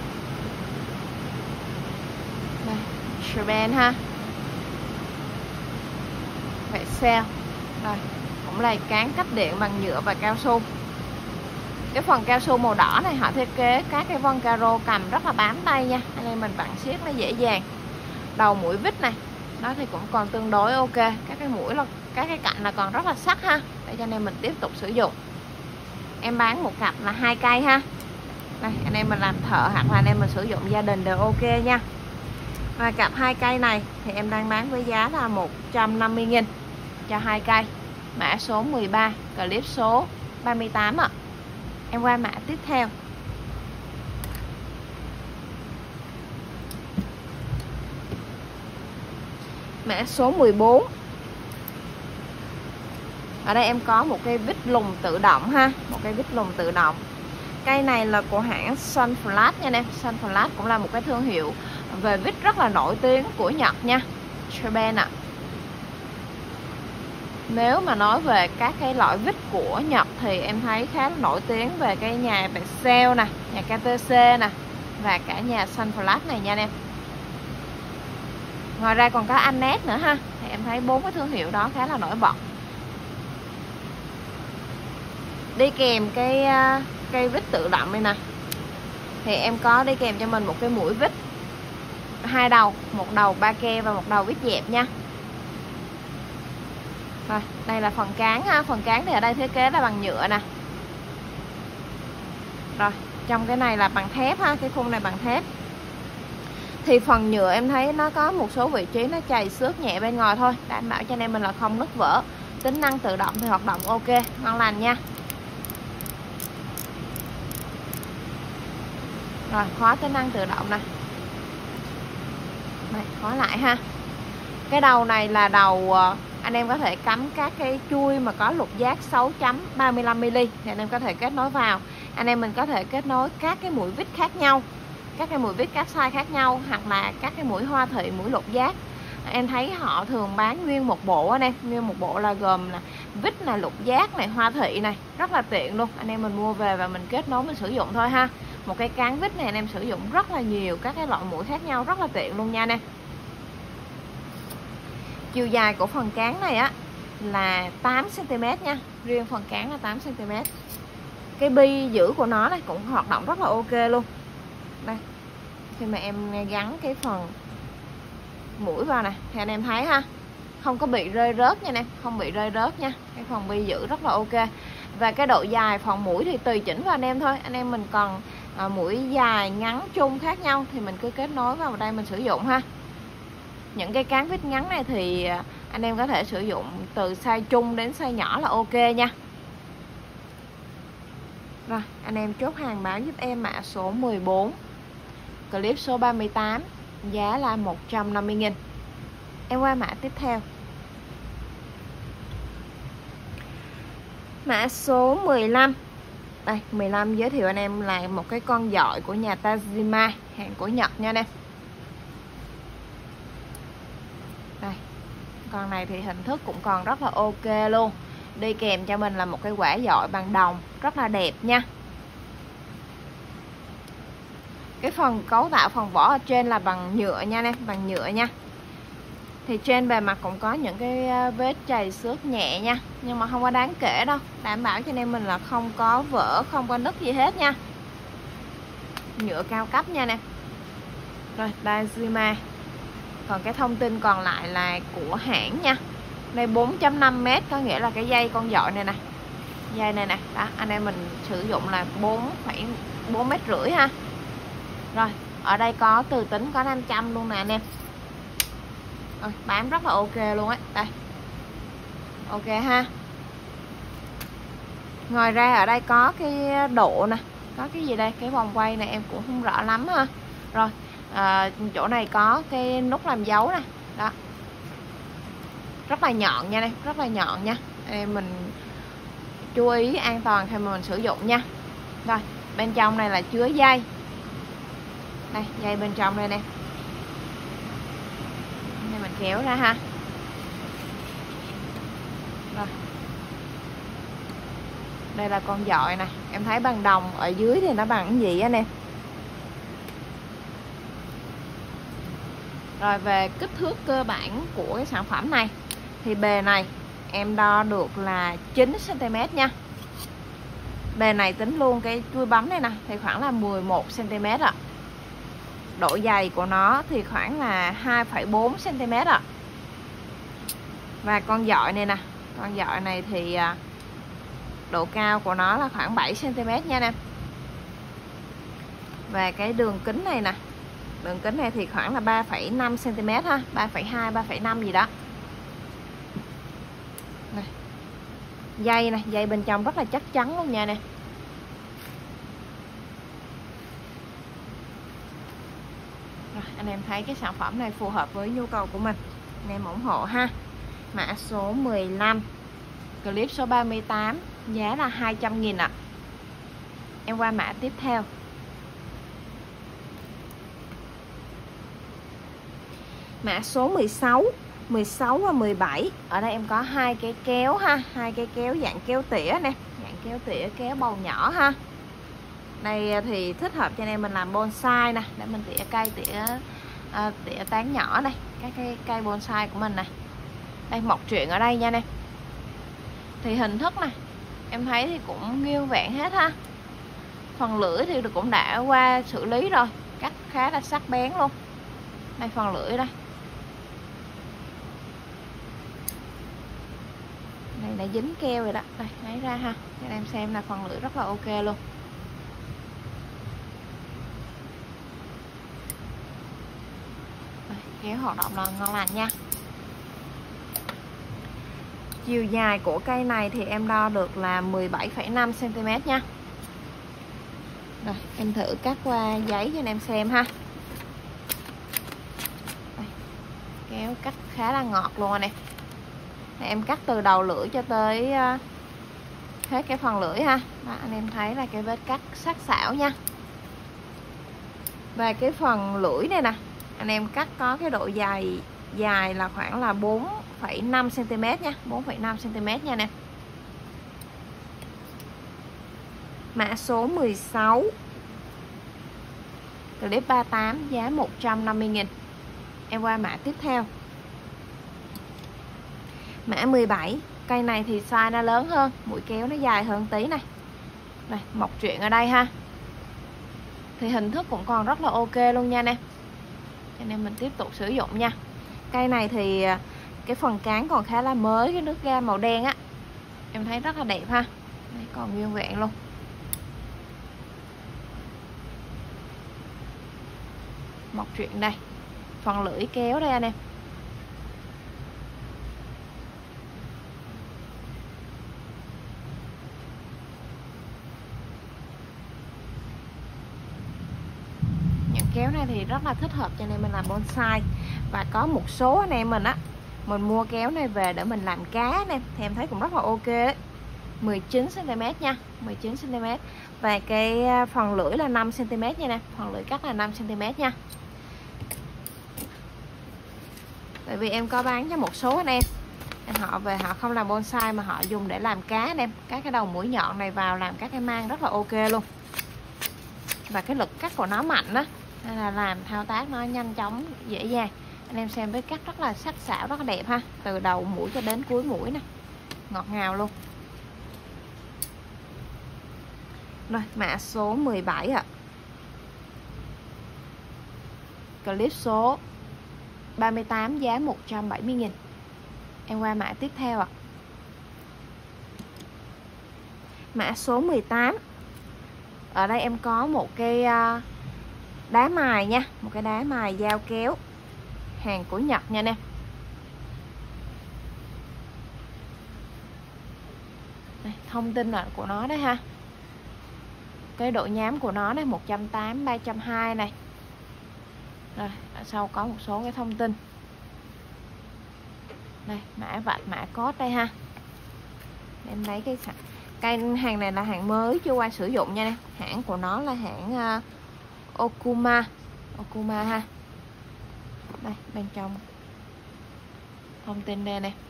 Đây, Sben ha. Vậy cell. Rồi, cũng là cán cách điện bằng nhựa và cao su. Cái phần cao su màu đỏ này họ thiết kế các cái vân caro cầm rất là bám tay nha, anh em mình vặn siết nó dễ dàng. Đầu mũi vít này nó thì cũng còn tương đối ok, các cái mũi là các cái cạnh là còn rất là sắc ha, để cho anh em mình tiếp tục sử dụng. Em bán một cặp là 2 cây ha. Đây, anh em mình làm thợ hoặc là anh em mình sử dụng gia đình đều ok nha. Và cặp 2 cây này thì em đang bán với giá là 150.000 cho 2 cây. Mã số 13, clip số 38 ạ. Em qua mã tiếp theo. Mã số 14. Ở đây em có một cây vít lùn tự động ha, một cây vít lùn tự động. Cây này là của hãng Sunflash nha em. Sunflash cũng là một cái thương hiệu về vít rất là nổi tiếng của Nhật nha. Sben ạ. Nếu mà nói về các cái loại vít của Nhật thì em thấy khá là nổi tiếng về cái nhà Bexel nè, nhà KTC nè và cả nhà Sunflash này nha anh em. Ngoài ra còn có Anet nữa ha. Thì em thấy 4 cái thương hiệu đó khá là nổi bật. Đi kèm cái cây vít tự động đây nè, thì em có đi kèm cho mình một cái mũi vít 2 đầu, một đầu ba ke và một đầu vít dẹp nha. Rồi, đây là phần cán ha. Phần cán thì ở đây thiết kế là bằng nhựa nè. Rồi, trong cái này là bằng thép ha, cái khung này bằng thép. Thì phần nhựa em thấy nó có một số vị trí nó chày xước nhẹ bên ngoài thôi, đảm bảo cho anh em mình là không nứt vỡ. Tính năng tự động thì hoạt động ok, ngon lành nha. Rồi, khóa tính năng tự động nè. Đây, khóa lại ha. Cái đầu này là đầu anh em có thể cắm các cái chui mà có lục giác 6.35mm thì anh em có thể kết nối vào. Anh em mình có thể kết nối các cái mũi vít khác nhau, các cái mũi vít các size khác nhau, hoặc là các cái mũi hoa thị, mũi lục giác. Em thấy họ thường bán nguyên một bộ anh em, nguyên một bộ là gồm là vít này, lục giác này, hoa thị này, rất là tiện luôn. Anh em mình mua về và mình kết nối mình sử dụng thôi ha. Một cái cán vít này anh em sử dụng rất là nhiều các cái loại mũi khác nhau, rất là tiện luôn nha anh em. Chiều dài của phần cán này á là 8cm nha, riêng phần cán là 8cm. Cái bi giữ của nó này cũng hoạt động rất là ok luôn. Đây, khi mà em gắn cái phần mũi vào này thì anh em thấy ha, không có bị rơi rớt nha em, không bị rơi rớt nha. Cái phần bi giữ rất là ok. Và cái độ dài phần mũi thì tùy chỉnh vào anh em thôi. Anh em mình còn mũi dài ngắn chung khác nhau thì mình cứ kết nối vào đây mình sử dụng ha. Những cái cán vít ngắn này thì anh em có thể sử dụng từ size chung đến size nhỏ là ok nha. Rồi, anh em chốt hàng báo giúp em mã số 14, clip số 38, giá là 150.000. Em qua mã tiếp theo. Mã số 15. Đây 15 giới thiệu anh em là một cái con dọi của nhà Tajima, hàng của Nhật nha anh em. Đây, con này thì hình thức cũng còn rất là ok luôn. Đi kèm cho mình là một cái quả dọi bằng đồng rất là đẹp nha. Cái phần cấu tạo phần vỏ ở trên là bằng nhựa nha anh em, bằng nhựa nha. Thì trên bề mặt cũng có những cái vết chày xước nhẹ nha, nhưng mà không có đáng kể đâu. Đảm bảo cho anh em mình là không có vỡ, không có nứt gì hết nha. Nhựa cao cấp nha nè. Rồi Tajima. Còn cái thông tin còn lại là của hãng nha. Đây 4.5m, có nghĩa là cái dây con dọi này nè. Dây này nè, đó, anh em mình sử dụng là 4,4 mét rưỡi ha. Rồi, ở đây có từ tính có 500 luôn nè anh em. Bám rất là ok luôn ấy. Đây. Ok ha. Ngoài ra ở đây có cái độ nè, có cái gì đây, cái vòng quay này em cũng không rõ lắm ha. Rồi, chỗ này có cái nút làm dấu nè. Đó. Rất là nhọn nha đây, rất là nhọn nha. Em mình chú ý an toàn khi mà mình sử dụng nha. Rồi, bên trong này là chứa dây. Đây, dây bên trong đây nè. Đây mình kéo ra ha. Rồi. Đây là con dọi nè, em thấy bằng đồng, ở dưới thì nó bằng cái gì á nè. Rồi về kích thước cơ bản của cái sản phẩm này thì bề này em đo được là 9 cm nha. Bề này tính luôn cái chuôi bấm này nè thì khoảng là 11 cm ạ. Độ dày của nó thì khoảng là 2,4 cm ạ. Và con dọi này nè, con dọi này thì độ cao của nó là khoảng 7 cm nha em. Và cái đường kính này nè, đường kính này thì khoảng là 3,5 cm ha, 3,2, 3,5 gì đó. Này. Dây nè, dây bên trong rất là chắc chắn luôn nha nè. Rồi, anh em thấy cái sản phẩm này phù hợp với nhu cầu của mình, anh em ủng hộ ha. Mã số 15, clip số 38, giá là 200.000 ạ. Em qua mã tiếp theo. Mã số 16, 16 và 17. Ở đây em có hai cái kéo ha, hai cái kéo dạng kéo tỉa nè, dạng kéo tỉa, kéo bầu nhỏ ha. Đây thì thích hợp cho anh em mình làm bonsai nè, để mình tỉa cây, tỉa tán nhỏ đây, cái cây bonsai của mình nè. Đây mọc truyện ở đây nha nè. Thì hình thức này em thấy thì cũng nguyên vẹn hết ha. Phần lưỡi thì cũng đã qua xử lý rồi, cắt khá là sắc bén luôn. Đây phần lưỡi đây. Này đã dính keo rồi đó. Đây lấy ra ha, cho anh em xem là phần lưỡi rất là ok luôn. Đây, kéo hoạt động là ngon lành nha. Chiều dài của cây này thì em đo được là 17,5 cm nha. Rồi em thử cắt qua giấy cho anh em xem ha. Đây, kéo cắt khá là ngọt luôn rồi nè. Em cắt từ đầu lưỡi cho tới hết cái phần lưỡi ha. Đó, anh em thấy là cái vết cắt sắc sảo nha. Và cái phần lưỡi này nè, anh em cắt có cái độ dài là khoảng là 4,5 cm nha, 4,5 cm nha nè. Mã số 16, clip 38, giá 150.000. Em qua mã tiếp theo. Mã 17, cây này thì size nó lớn hơn, mũi kéo nó dài hơn tí này. Này, mọc truyện ở đây ha. Thì hình thức cũng còn rất là ok luôn nha nè. Cho nên mình tiếp tục sử dụng nha. Cây này thì cái phần cán còn khá là mới, cái nước ga màu đen á. Em thấy rất là đẹp ha. Đây, còn nguyên vẹn luôn. Mọc truyện đây. Phần lưỡi kéo đây anh em. Kéo này thì rất là thích hợp cho anh em mình làm bonsai. Và có một số anh em mình á, mình mua kéo này về để mình làm cá nè, thì em thấy cũng rất là ok ấy. 19 cm nha, 19 cm. Và cái phần lưỡi là 5 cm nha nè, phần lưỡi cắt là 5 cm nha. Bởi vì em có bán cho một số anh em họ về họ không làm bonsai mà họ dùng để làm cá anh em. Các cái đầu mũi nhọn này vào làm các cái mang rất là ok luôn. Và cái lực cắt của nó mạnh đó, nên là làm thao tác nó nhanh chóng dễ dàng. Anh em xem với cắt rất là sắc sảo, rất là đẹp ha, từ đầu mũi cho đến cuối mũi nè, ngọt ngào luôn. Rồi mã số 17 ạ. Clip số 38 giá 170.000. Em qua mã tiếp theo ạ. Mã số 18. Ở đây em có một cái đá mài nha, một cái đá mài dao kéo, hàng của Nhật nha nè. Đây, thông tin là của nó đấy ha. Cái độ nhám của nó này 180, 320 này. Rồi, ở sau có một số cái thông tin. Đây, mã vạch, mã code đây ha. Em lấy cái hàng này là hàng mới chưa qua sử dụng nha nè. Hãng của nó là hãng Okuma ha. Đây, bên trong thông tin đây nè.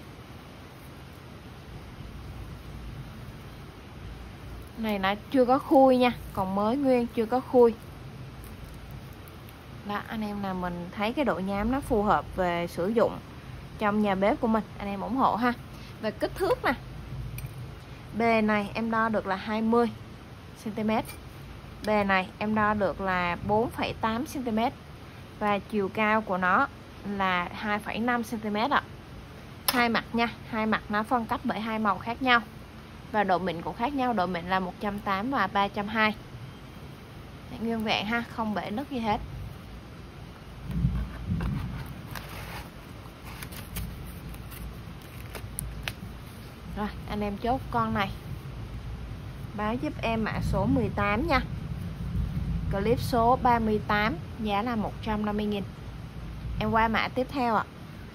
Này nó chưa có khui nha, còn mới nguyên chưa có khui. Đó, anh em nào mình thấy cái độ nhám nó phù hợp về sử dụng trong nhà bếp của mình, anh em ủng hộ ha. Về kích thước nè, bề này em đo được là 20 cm, bề này em đo được là 4,8 cm và chiều cao của nó là 2,5 cm ạ. Hai mặt nha, hai mặt nó phân cách bởi hai màu khác nhau và độ mịn cũng khác nhau, độ mịn là 180 và 320. Nguyên vẹn ha, không bể nứt gì hết. Rồi, anh em chốt con này. Báo giúp em mã số 18 nha. Clip số 38 giá là 150.000. Em qua mã tiếp theo ạ.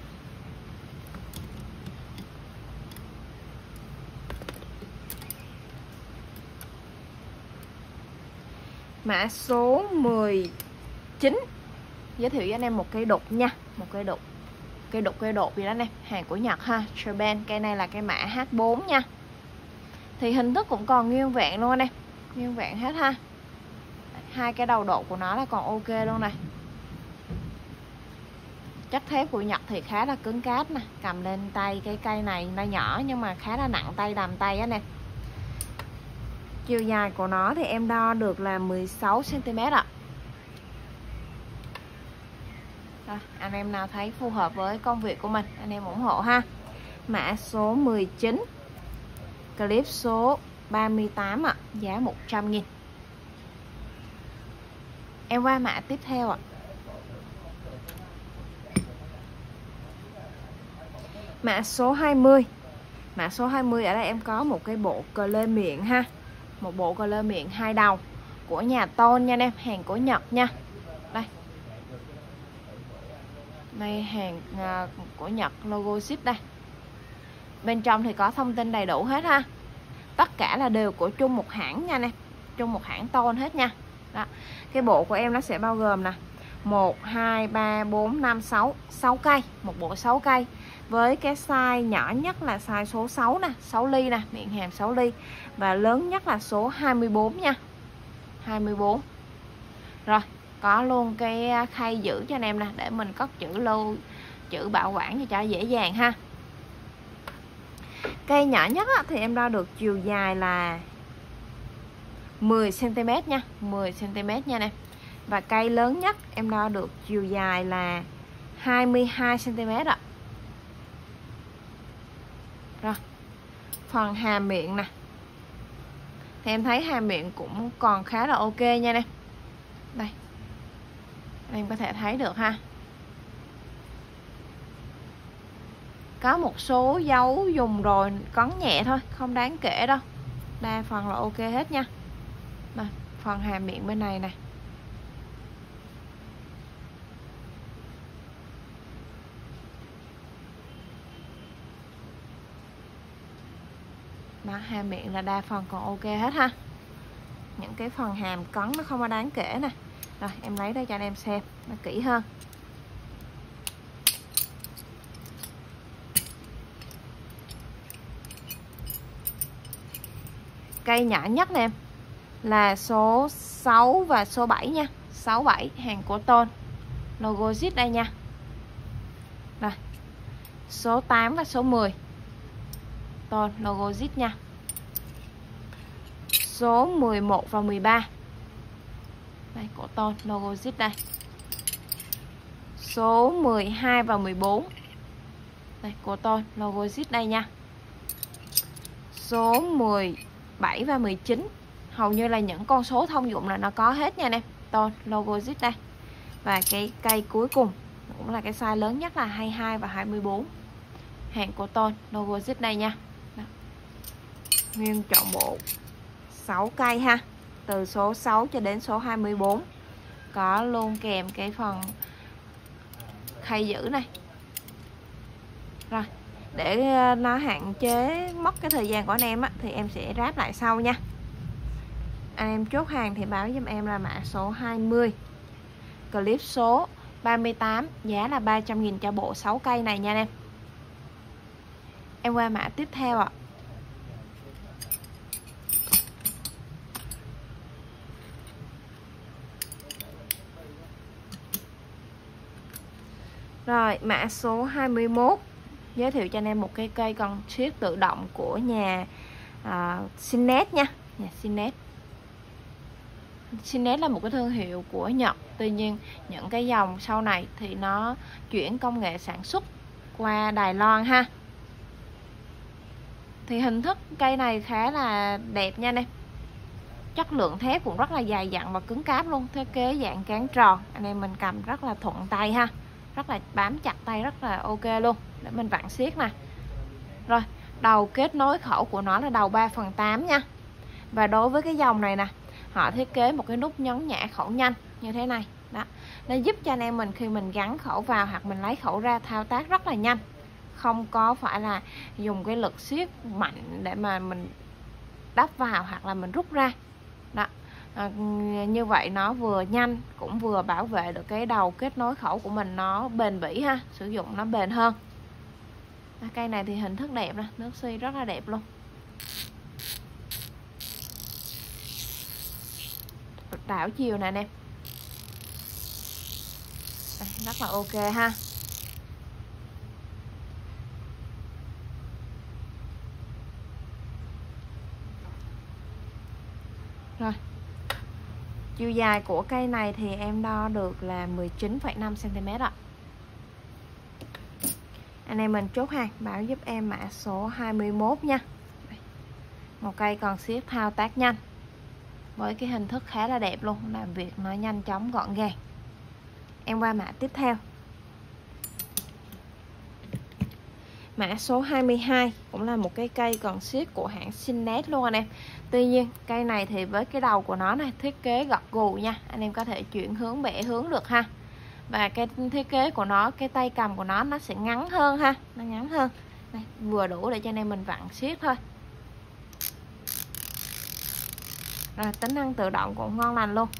Mã số 19. Giới thiệu với anh em một cây đục nha, một cây đục. Cây đục gì đó nè, hàng của Nhật ha, Japan. Cây này là cây mã H4 nha. Thì hình thức cũng còn nguyên vẹn luôn nè, nguyên vẹn hết ha. Hai cái đầu độ của nó là còn ok luôn này. Chất thép của Nhật thì khá là cứng cáp nè, cầm lên tay cái cây này nó nhỏ nhưng mà khá là nặng tay, đầm tay á nè. Chiều dài của nó thì em đo được là 16 cm ạ. Rồi, anh em nào thấy phù hợp với công việc của mình, anh em ủng hộ ha. Mã số 19. Clip số 38 ạ, giá 100.000. Em qua mã tiếp theo ạ. Mã số 20. Mã số 20 ở đây em có một cái bộ cờ lê miệng ha. Một bộ cờ lê miệng hai đầu của nhà Tôn nha em, hàng của Nhật nha. Đây. Đây hàng của Nhật, logo ship đây. Bên trong thì có thông tin đầy đủ hết ha. Tất cả là đều của chung một hãng nha nè, chung một hãng Tôn hết nha. Đó. Cái bộ của em nó sẽ bao gồm nè 1, 2, 3, 4, 5, 6 cây. Một bộ 6 cây. Với cái size nhỏ nhất là size số 6 nè, 6 ly nè, miệng hàm 6 ly. Và lớn nhất là số 24 nha, 24. Rồi, có luôn cái khay giữ cho anh em nè, để mình cất chữ lưu, chữ bảo quản cho dễ dàng ha. Cây nhỏ nhất thì em đo được chiều dài là 10 cm nha, 10 cm nha nè. Và cây lớn nhất em đo được chiều dài là 22 cm ạ. Rồi, phần hàm miệng nè, thì em thấy hàm miệng cũng còn khá là ok nha nè. Đây, em có thể thấy được ha. Có một số dấu dùng rồi cấn nhẹ thôi, không đáng kể đâu. Đa phần là ok hết nha. Đây, phần hàm miệng bên này nè. Đó, hàm miệng là đa phần còn ok hết ha. Những cái phần hàm cấn nó không có đáng kể nè. Rồi em lấy đây cho anh em xem nó kỹ hơn. Cây nhỏ nhất nè em là số 6 và số 7 nha. 67 hàng của Tôn, logo zip đây nha. Rồi số 8 và số 10 Tôn, logo zip nha. Số 11 và 13 đây của Tôn, logo zip đây. Số 12 và 14 đây của Tôn, logo zip đây nha. Số 17 và 19 hầu như là những con số thông dụng là nó có hết nha anh em. Tôn, logo zip đây. Và cái cây cuối cùng cũng là cái size lớn nhất là 22 và 24 hàng của Tôn, logo zip đây nha. Đó. Nguyên trọn bộ 6 cây ha, từ số 6 cho đến số 24, có luôn kèm cái phần khay giữ này. Rồi để nó hạn chế mất cái thời gian của anh em á, thì em sẽ ráp lại sau nha. Anh em chốt hàng thì báo giùm em là mã số 20, clip số 38, giá là 300.000 cho bộ 6 cây này nha anh em. Em qua mã tiếp theo ạ. Rồi mã số 21, giới thiệu cho anh em một cái cây con siết tự động của nhà Sinet nha. Nhà Sinet. Sinet là một cái thương hiệu của Nhật, tuy nhiên những cái dòng sau này thì nó chuyển công nghệ sản xuất qua Đài Loan ha. Thì hình thức cây này khá là đẹp nha anh em. Chất lượng thép cũng rất là dày dặn và cứng cáp luôn, thiết kế dạng cán tròn, anh em mình cầm rất là thuận tay ha, rất là bám chặt tay, rất là ok luôn để mình vặn siết nè. Rồi đầu kết nối khẩu của nó là đầu 3/8 nha. Và đối với cái dòng này nè, họ thiết kế một cái nút nhấn nhả khẩu nhanh như thế này đó, nó giúp cho anh em mình khi mình gắn khẩu vào hoặc mình lấy khẩu ra thao tác rất là nhanh, không có phải là dùng cái lực siết mạnh để mà mình đắp vào hoặc là mình rút ra đó. Như vậy nó vừa nhanh cũng vừa bảo vệ được cái đầu kết nối khẩu của mình, nó bền bỉ ha, sử dụng nó bền hơn. Cây này thì hình thức đẹp nè, nước xi rất là đẹp luôn. Đảo chiều nè anh em. Đây, rất là ok ha. Rồi chiều dài của cây này thì em đo được là 19,5 cm ạ. Anh em mình chốt hàng báo giúp em mã số 21 nha. Một cây còn siết thao tác nhanh với cái hình thức khá là đẹp luôn, làm việc nó nhanh chóng gọn gàng. Em qua mã tiếp theo. Mã số 22 cũng là một cái cây còn siết của hãng Sinet luôn anh em. Tuy nhiên cây này thì với cái đầu của nó này thiết kế gật gù nha, anh em có thể chuyển hướng bẻ hướng được ha. Và cái thiết kế của nó, cái tay cầm của nó sẽ ngắn hơn ha, nó ngắn hơn. Đây, vừa đủ để cho anh em mình vặn siết thôi. Rồi tính năng tự động cũng ngon lành luôn.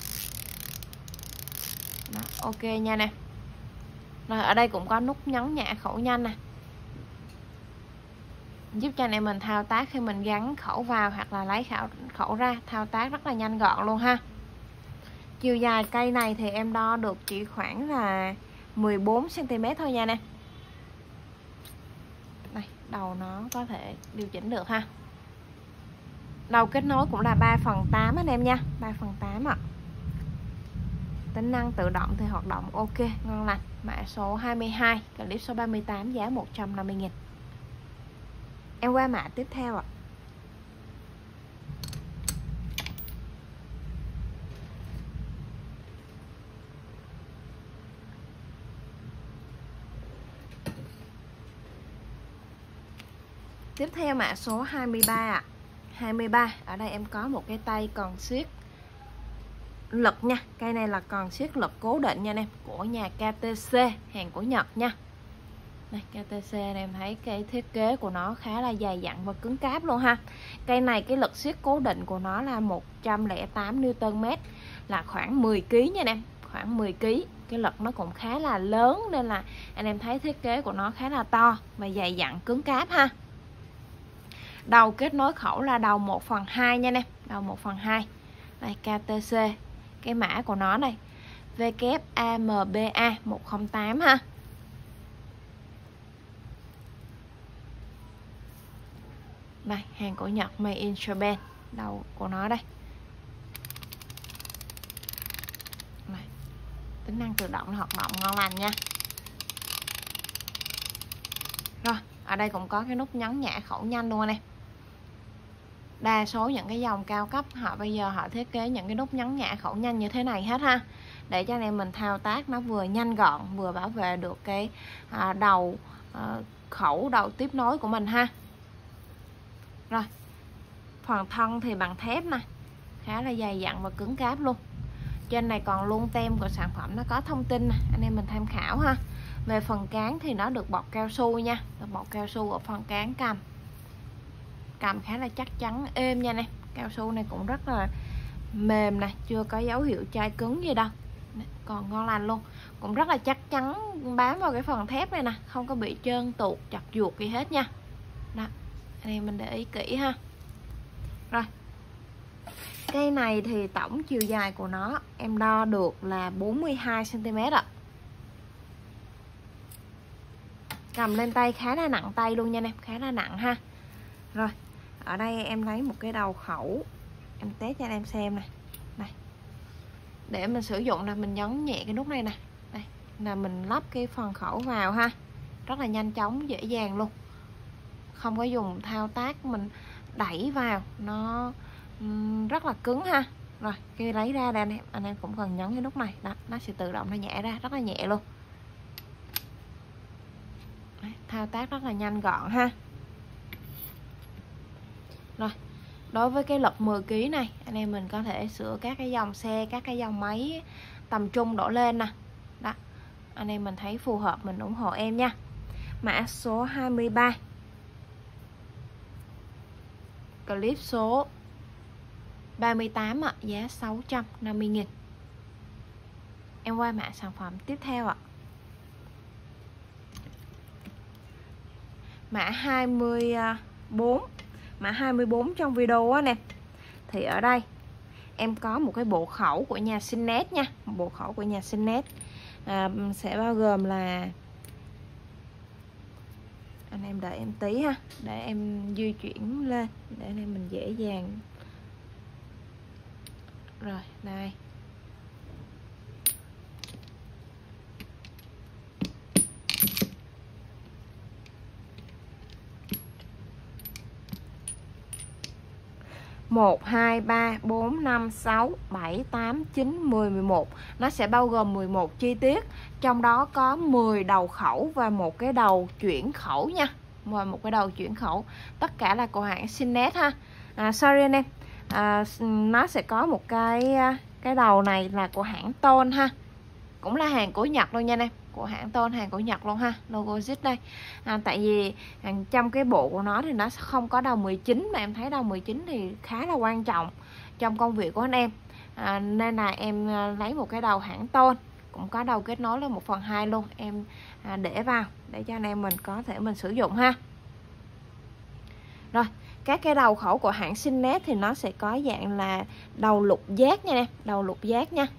Đó, ok nha nè. Rồi ở đây cũng có nút nhấn nhả khẩu nhanh nè, giúp cho anh em mình thao tác khi mình gắn khẩu vào hoặc là lấy khẩu ra, thao tác rất là nhanh gọn luôn ha. Chiều dài cây này thì em đo được chỉ khoảng là 14 cm thôi nha nè. Đây, đầu nó có thể điều chỉnh được ha. Đầu kết nối cũng là 3/8 anh em nha, 3/8 ạ. Tính năng tự động thì hoạt động ok, ngon lành. Mã số 22, clip số 38, giá 150.000. Em qua mã tiếp theo ạ. Tiếp theo mã số 23 ạ. 23, ở đây em có một cái tay còn siết lực nha. Cây này là còn siết lực cố định nha anh em, của nhà KTC, hàng của Nhật nha. Đây, KTC này em thấy cái thiết kế của nó khá là dày dặn và cứng cáp luôn ha. Cây này cái lực siết cố định của nó là 108 Nm, là khoảng 10 kg nha anh em, khoảng 10 kg. Cái lực nó cũng khá là lớn nên là anh em thấy thiết kế của nó khá là to và dày dặn cứng cáp ha. Đầu kết nối khẩu là đầu 1/2 nha anh em, đầu 1/2. Đây, KTC, cái mã của nó này WAMBA 108 ha. Đây, hàng của Nhật, made in Japan. Đầu của nó đây. Đây, tính năng tự động hoạt động ngon lành nha. Rồi, ở đây cũng có cái nút nhấn nhả khẩu nhanh luôn này. Đa số những cái dòng cao cấp bây giờ họ thiết kế những cái nút nhấn nhả khẩu nhanh như thế này hết ha, để cho anh em mình thao tác nó vừa nhanh gọn, vừa bảo vệ được cái đầu khẩu, đầu tiếp nối của mình ha. Rồi, phần thân thì bằng thép nè, khá là dày dặn và cứng cáp luôn. Trên này còn luôn tem của sản phẩm, nó có thông tin nè, anh em mình tham khảo ha. Về phần cán thì nó được bọc cao su nha, được bọc cao su ở phần cán cầm. Cầm khá là chắc chắn, êm nha nè. Cao su này cũng rất là mềm nè, chưa có dấu hiệu chai cứng gì đâu, còn ngon lành luôn. Cũng rất là chắc chắn, bám vào cái phần thép này nè, không có bị trơn tuột, chặt ruột gì hết nha. Đó, anh em mình để ý kỹ ha. Rồi, cây này thì tổng chiều dài của nó em đo được là 42 cm ạ. Cầm lên tay khá là nặng tay luôn nha em, khá là nặng ha. Rồi, ở đây em lấy một cái đầu khẩu, em test cho anh em xem này. Đây, để mình sử dụng là mình nhấn nhẹ cái nút này nè, đây là mình lắp cái phần khẩu vào ha, rất là nhanh chóng, dễ dàng luôn, không có dùng thao tác mình đẩy vào, nó rất là cứng ha. Rồi, khi lấy ra đây anh em cũng cần nhấn cái nút này đó, nó sẽ tự động nó nhẹ ra, rất là nhẹ luôn. Đấy, thao tác rất là nhanh gọn ha. Rồi, đối với cái lực 10 kg này, anh em mình có thể sửa các cái dòng xe, các cái dòng máy tầm trung đổ lên nè. Đó, anh em mình thấy phù hợp mình ủng hộ em nha. Mã số 23, clip số 38 ạ, giá 650.000. Em qua mã sản phẩm tiếp theo ạ. Mã 24. Mã 24 trong video á nè. Thì ở đây em có một cái bộ khẩu của nhà Sinnet nha, một bộ khẩu của nhà Sinnet, sẽ bao gồm là, anh em đợi em tí ha, để em di chuyển lên để anh em mình dễ dàng. Rồi, đây. Một, 2, 3, 4, 5, 6, 7, 8, 9, 10, 11. Nó sẽ bao gồm 11 chi tiết, trong đó có 10 đầu khẩu và một cái đầu chuyển khẩu nha. Một cái đầu chuyển khẩu. Tất cả là của hãng Sinnet ha. Sorry anh em, nó sẽ có một cái đầu này là của hãng Ton ha, cũng là hàng của Nhật luôn nha anh em, của hãng Ton, hàng của Nhật luôn ha, logo zip đây. Tại vì trong cái bộ của nó thì nó không có đầu 19, mà em thấy đầu 19 thì khá là quan trọng trong công việc của anh em, nên là em lấy một cái đầu hãng Ton, cũng có đầu kết nối là 1/2 luôn, em để vào để cho anh em mình có thể mình sử dụng ha. Rồi, các cái đầu khẩu của hãng Sinnet thì nó sẽ có dạng là đầu lục giác nha em, đầu lục giác nha.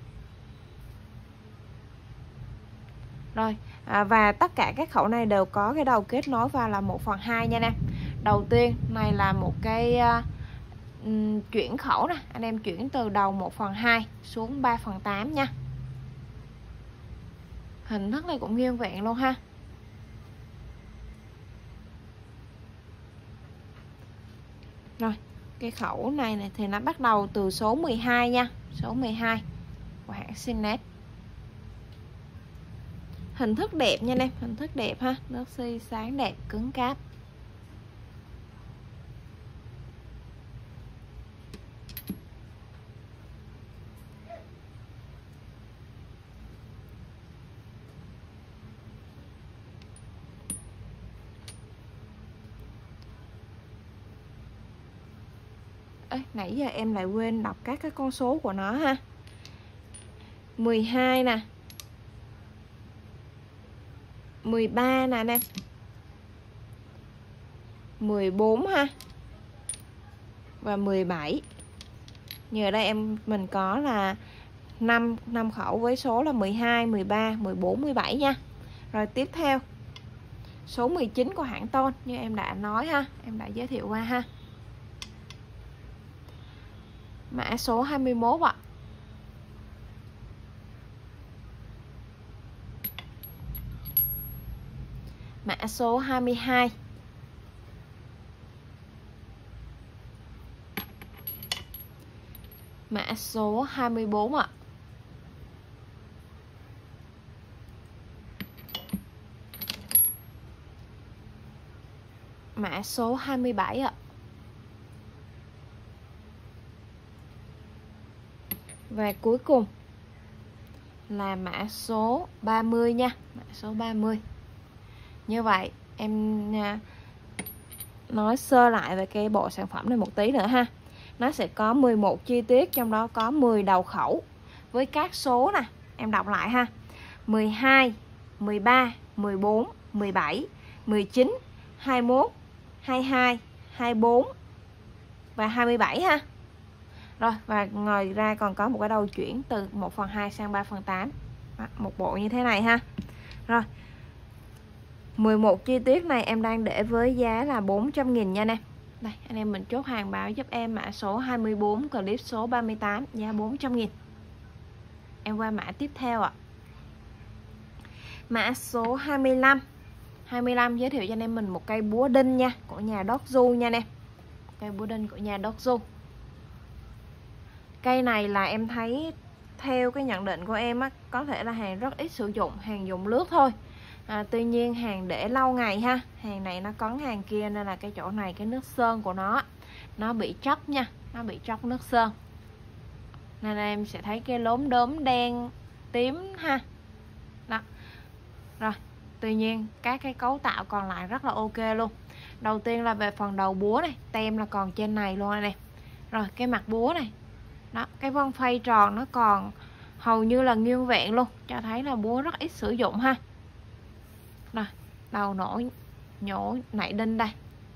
Rồi, và tất cả các khẩu này đều có cái đầu kết nối vào là 1/2 nha nè. Đầu tiên này là một cái chuyển khẩu nè, anh em chuyển từ đầu 1/2 xuống 3/8 nha. Hình thức này cũng nguyên vẹn luôn ha. Rồi, cái khẩu này thì nó bắt đầu từ số 12 nha, số 12 của hãng Sinnet. Hình thức đẹp nha em, hình thức đẹp ha, nó xi sáng đẹp, cứng cáp. Ê, nãy giờ em lại quên đọc các cái con số của nó ha. 12 nè, 13 nè anh em, 14 ha, và 17. Như ở đây mình có là 5 khẩu với số là 12, 13, 14, 17 nha. Rồi tiếp theo số 19 của hãng Tôn như em đã nói ha, em đã giới thiệu qua ha. Mã số 21 ạ. Mã số 22. Mã số 24 ạ. Mã số 27 ạ. Và cuối cùng là mã số 30 nha, mã số 30. Như vậy em nói sơ lại về cái bộ sản phẩm này một tí nữa ha. Nó sẽ có 11 chi tiết, trong đó có 10 đầu khẩu với các số nè, em đọc lại ha. 12, 13, 14, 17, 19, 21, 22, 24 và 27 ha. Rồi, và ngoài ra còn có một cái đầu chuyển từ 1/2 sang 3/8. Một bộ như thế này ha. Rồi, 11 chi tiết này em đang để với giá là 400.000 nha anh em. Đây, anh em mình chốt hàng báo giúp em mã số 24, clip số 38, giá 400.000. Em qua mã tiếp theo ạ. Mã số 25. 25 giới thiệu cho anh em mình một cây búa đinh nha, của nhà Doju nha anh em. Cây búa đinh của nhà Doju. Cây này là em thấy theo cái nhận định của em á, có thể là hàng rất ít sử dụng, hàng dùng lướt thôi. Tuy nhiên hàng để lâu ngày ha. Hàng này nó cấn hàng kia nên là cái chỗ này cái nước sơn của nó bị tróc nha, nó bị tróc nước sơn. Nên là em sẽ thấy cái lốm đốm đen tím ha. Đó. Rồi, tuy nhiên các cái cấu tạo còn lại rất là ok luôn. Đầu tiên là về phần đầu búa này, tem là còn trên này luôn này. Rồi cái mặt búa này. Đó, cái vân phay tròn nó còn hầu như là nguyên vẹn luôn, cho thấy là búa rất ít sử dụng ha. Rồi, đầu nhổ nạy đinh đây.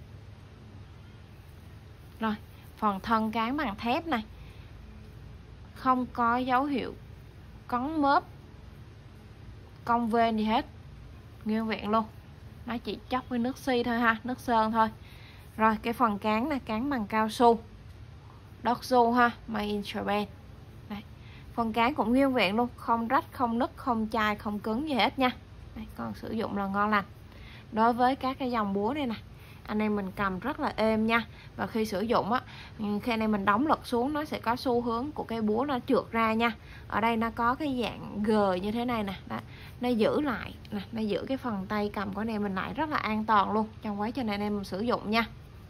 Rồi, phần thân cán bằng thép này. Không có dấu hiệu cấn mớp, cong vênh gì hết. Nguyên vẹn luôn. Nó chỉ chóc với nước xi thôi ha, nước sơn thôi. Rồi, cái phần cán này, cán bằng cao su. Doju ha, made in Japan. Đây. Phần cán cũng nguyên vẹn luôn, không rách, không nứt, không chai, không cứng gì hết nha. Đây, còn sử dụng là ngon lành. Đối với các cái dòng búa đây nè, anh em mình cầm rất là êm nha. Và khi sử dụng á, khi anh em mình đóng lật xuống, nó sẽ có xu hướng của cây búa nó trượt ra nha. Ở đây nó có cái dạng gờ như thế này nè. Đó. Nó giữ lại nè, nó giữ cái phần tay cầm của anh em mình lại rất là an toàn luôn trong quá trình anh em mình sử dụng nha.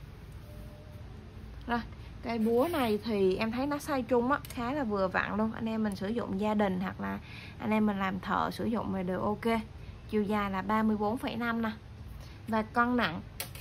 Rồi, cây búa này thì em thấy nó size trung á, khá là vừa vặn luôn. Anh em mình sử dụng gia đình hoặc là anh em mình làm thợ sử dụng thì đều ok. Chiều dài là 34,5 nè. Và cân nặng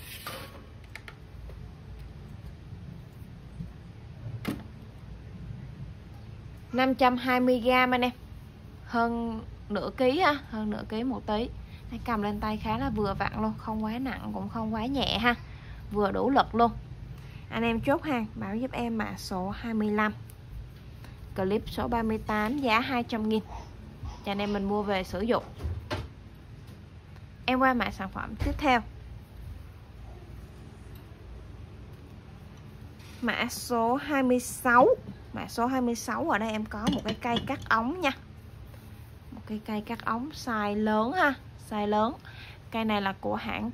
$520 anh em. Hơn nửa ký ha, hơn nửa ký một tí. Đây, cầm lên tay khá là vừa vặn luôn, không quá nặng cũng không quá nhẹ ha. Vừa đủ lực luôn. Anh em chốt hàng báo giúp em mã số 25, clip số 38, giá 200.000 cho anh em mình mua về sử dụng. Em qua mã sản phẩm tiếp theo. Mã số 26. Mã số 26 ở đây em có một cái cây cắt ống nha. Một cái cây cắt ống size lớn ha, size lớn. Cây này là của hãng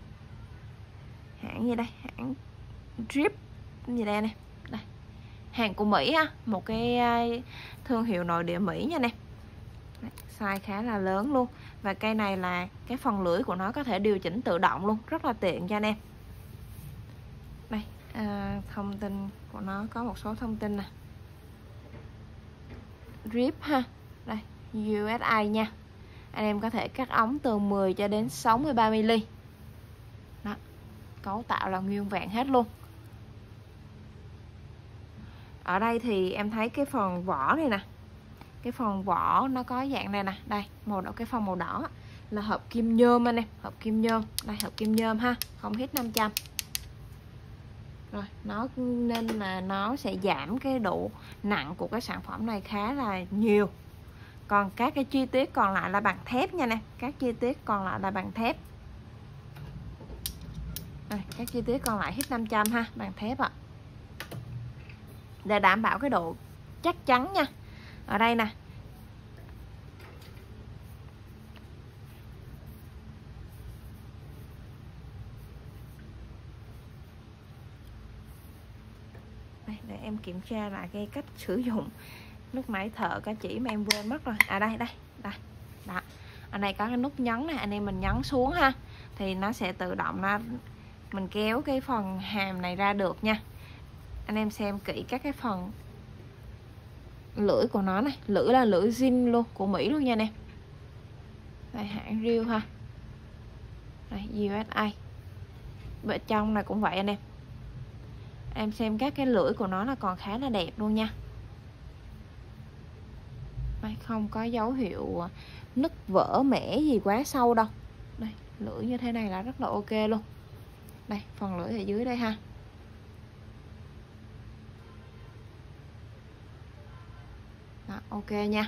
gì đây? Hãng Drip gì đây nè. Đây. Hàng của Mỹ ha, một cái thương hiệu nội địa Mỹ nha nè. Size khá là lớn luôn. Và cây này là cái phần lưỡi của nó có thể điều chỉnh tự động luôn, rất là tiện cho anh em. Đây, thông tin của nó có một số thông tin nè. Drip ha. Đây, USA nha. Anh em có thể cắt ống từ 10 cho đến 63 mm. Đó. Cấu tạo là nguyên vẹn hết luôn. Ở đây thì em thấy cái phần vỏ này nè, cái phần vỏ nó có dạng này nè, đây màu đỏ, cái phần màu đỏ là hộp kim nhôm anh em, hộp kim nhôm, đây hộp kim nhôm ha, không hít 500. Rồi nó nên là nó sẽ giảm cái độ nặng của cái sản phẩm này khá là nhiều. Còn các cái chi tiết còn lại là bằng thép nha nè, các chi tiết còn lại là bằng thép. Đây, các chi tiết còn lại hít 500 ha, bằng thép ạ. Để đảm bảo cái độ chắc chắn nha. Ở đây nè, đây, để em kiểm tra lại cái cách sử dụng. Lúc nãy thợ có chỉ mà em quên mất rồi. À đây, đây, đây. Đó. Ở đây có cái nút nhấn này, anh em mình nhấn xuống ha, thì nó sẽ tự động nó mình kéo cái phần hàm này ra được nha. Anh em xem kỹ các cái phần lưỡi của nó này, lưỡi là lưỡi zin luôn, của Mỹ luôn nha nè. Đây hãng Real ha. Đây USA. Bên trong này cũng vậy anh em. Em xem các cái lưỡi của nó là còn khá là đẹp luôn nha. Đây, không có dấu hiệu nứt vỡ mẻ gì quá sâu đâu. Đây, lưỡi như thế này là rất là ok luôn. Đây, phần lưỡi ở dưới đây ha. Đó, ok nha.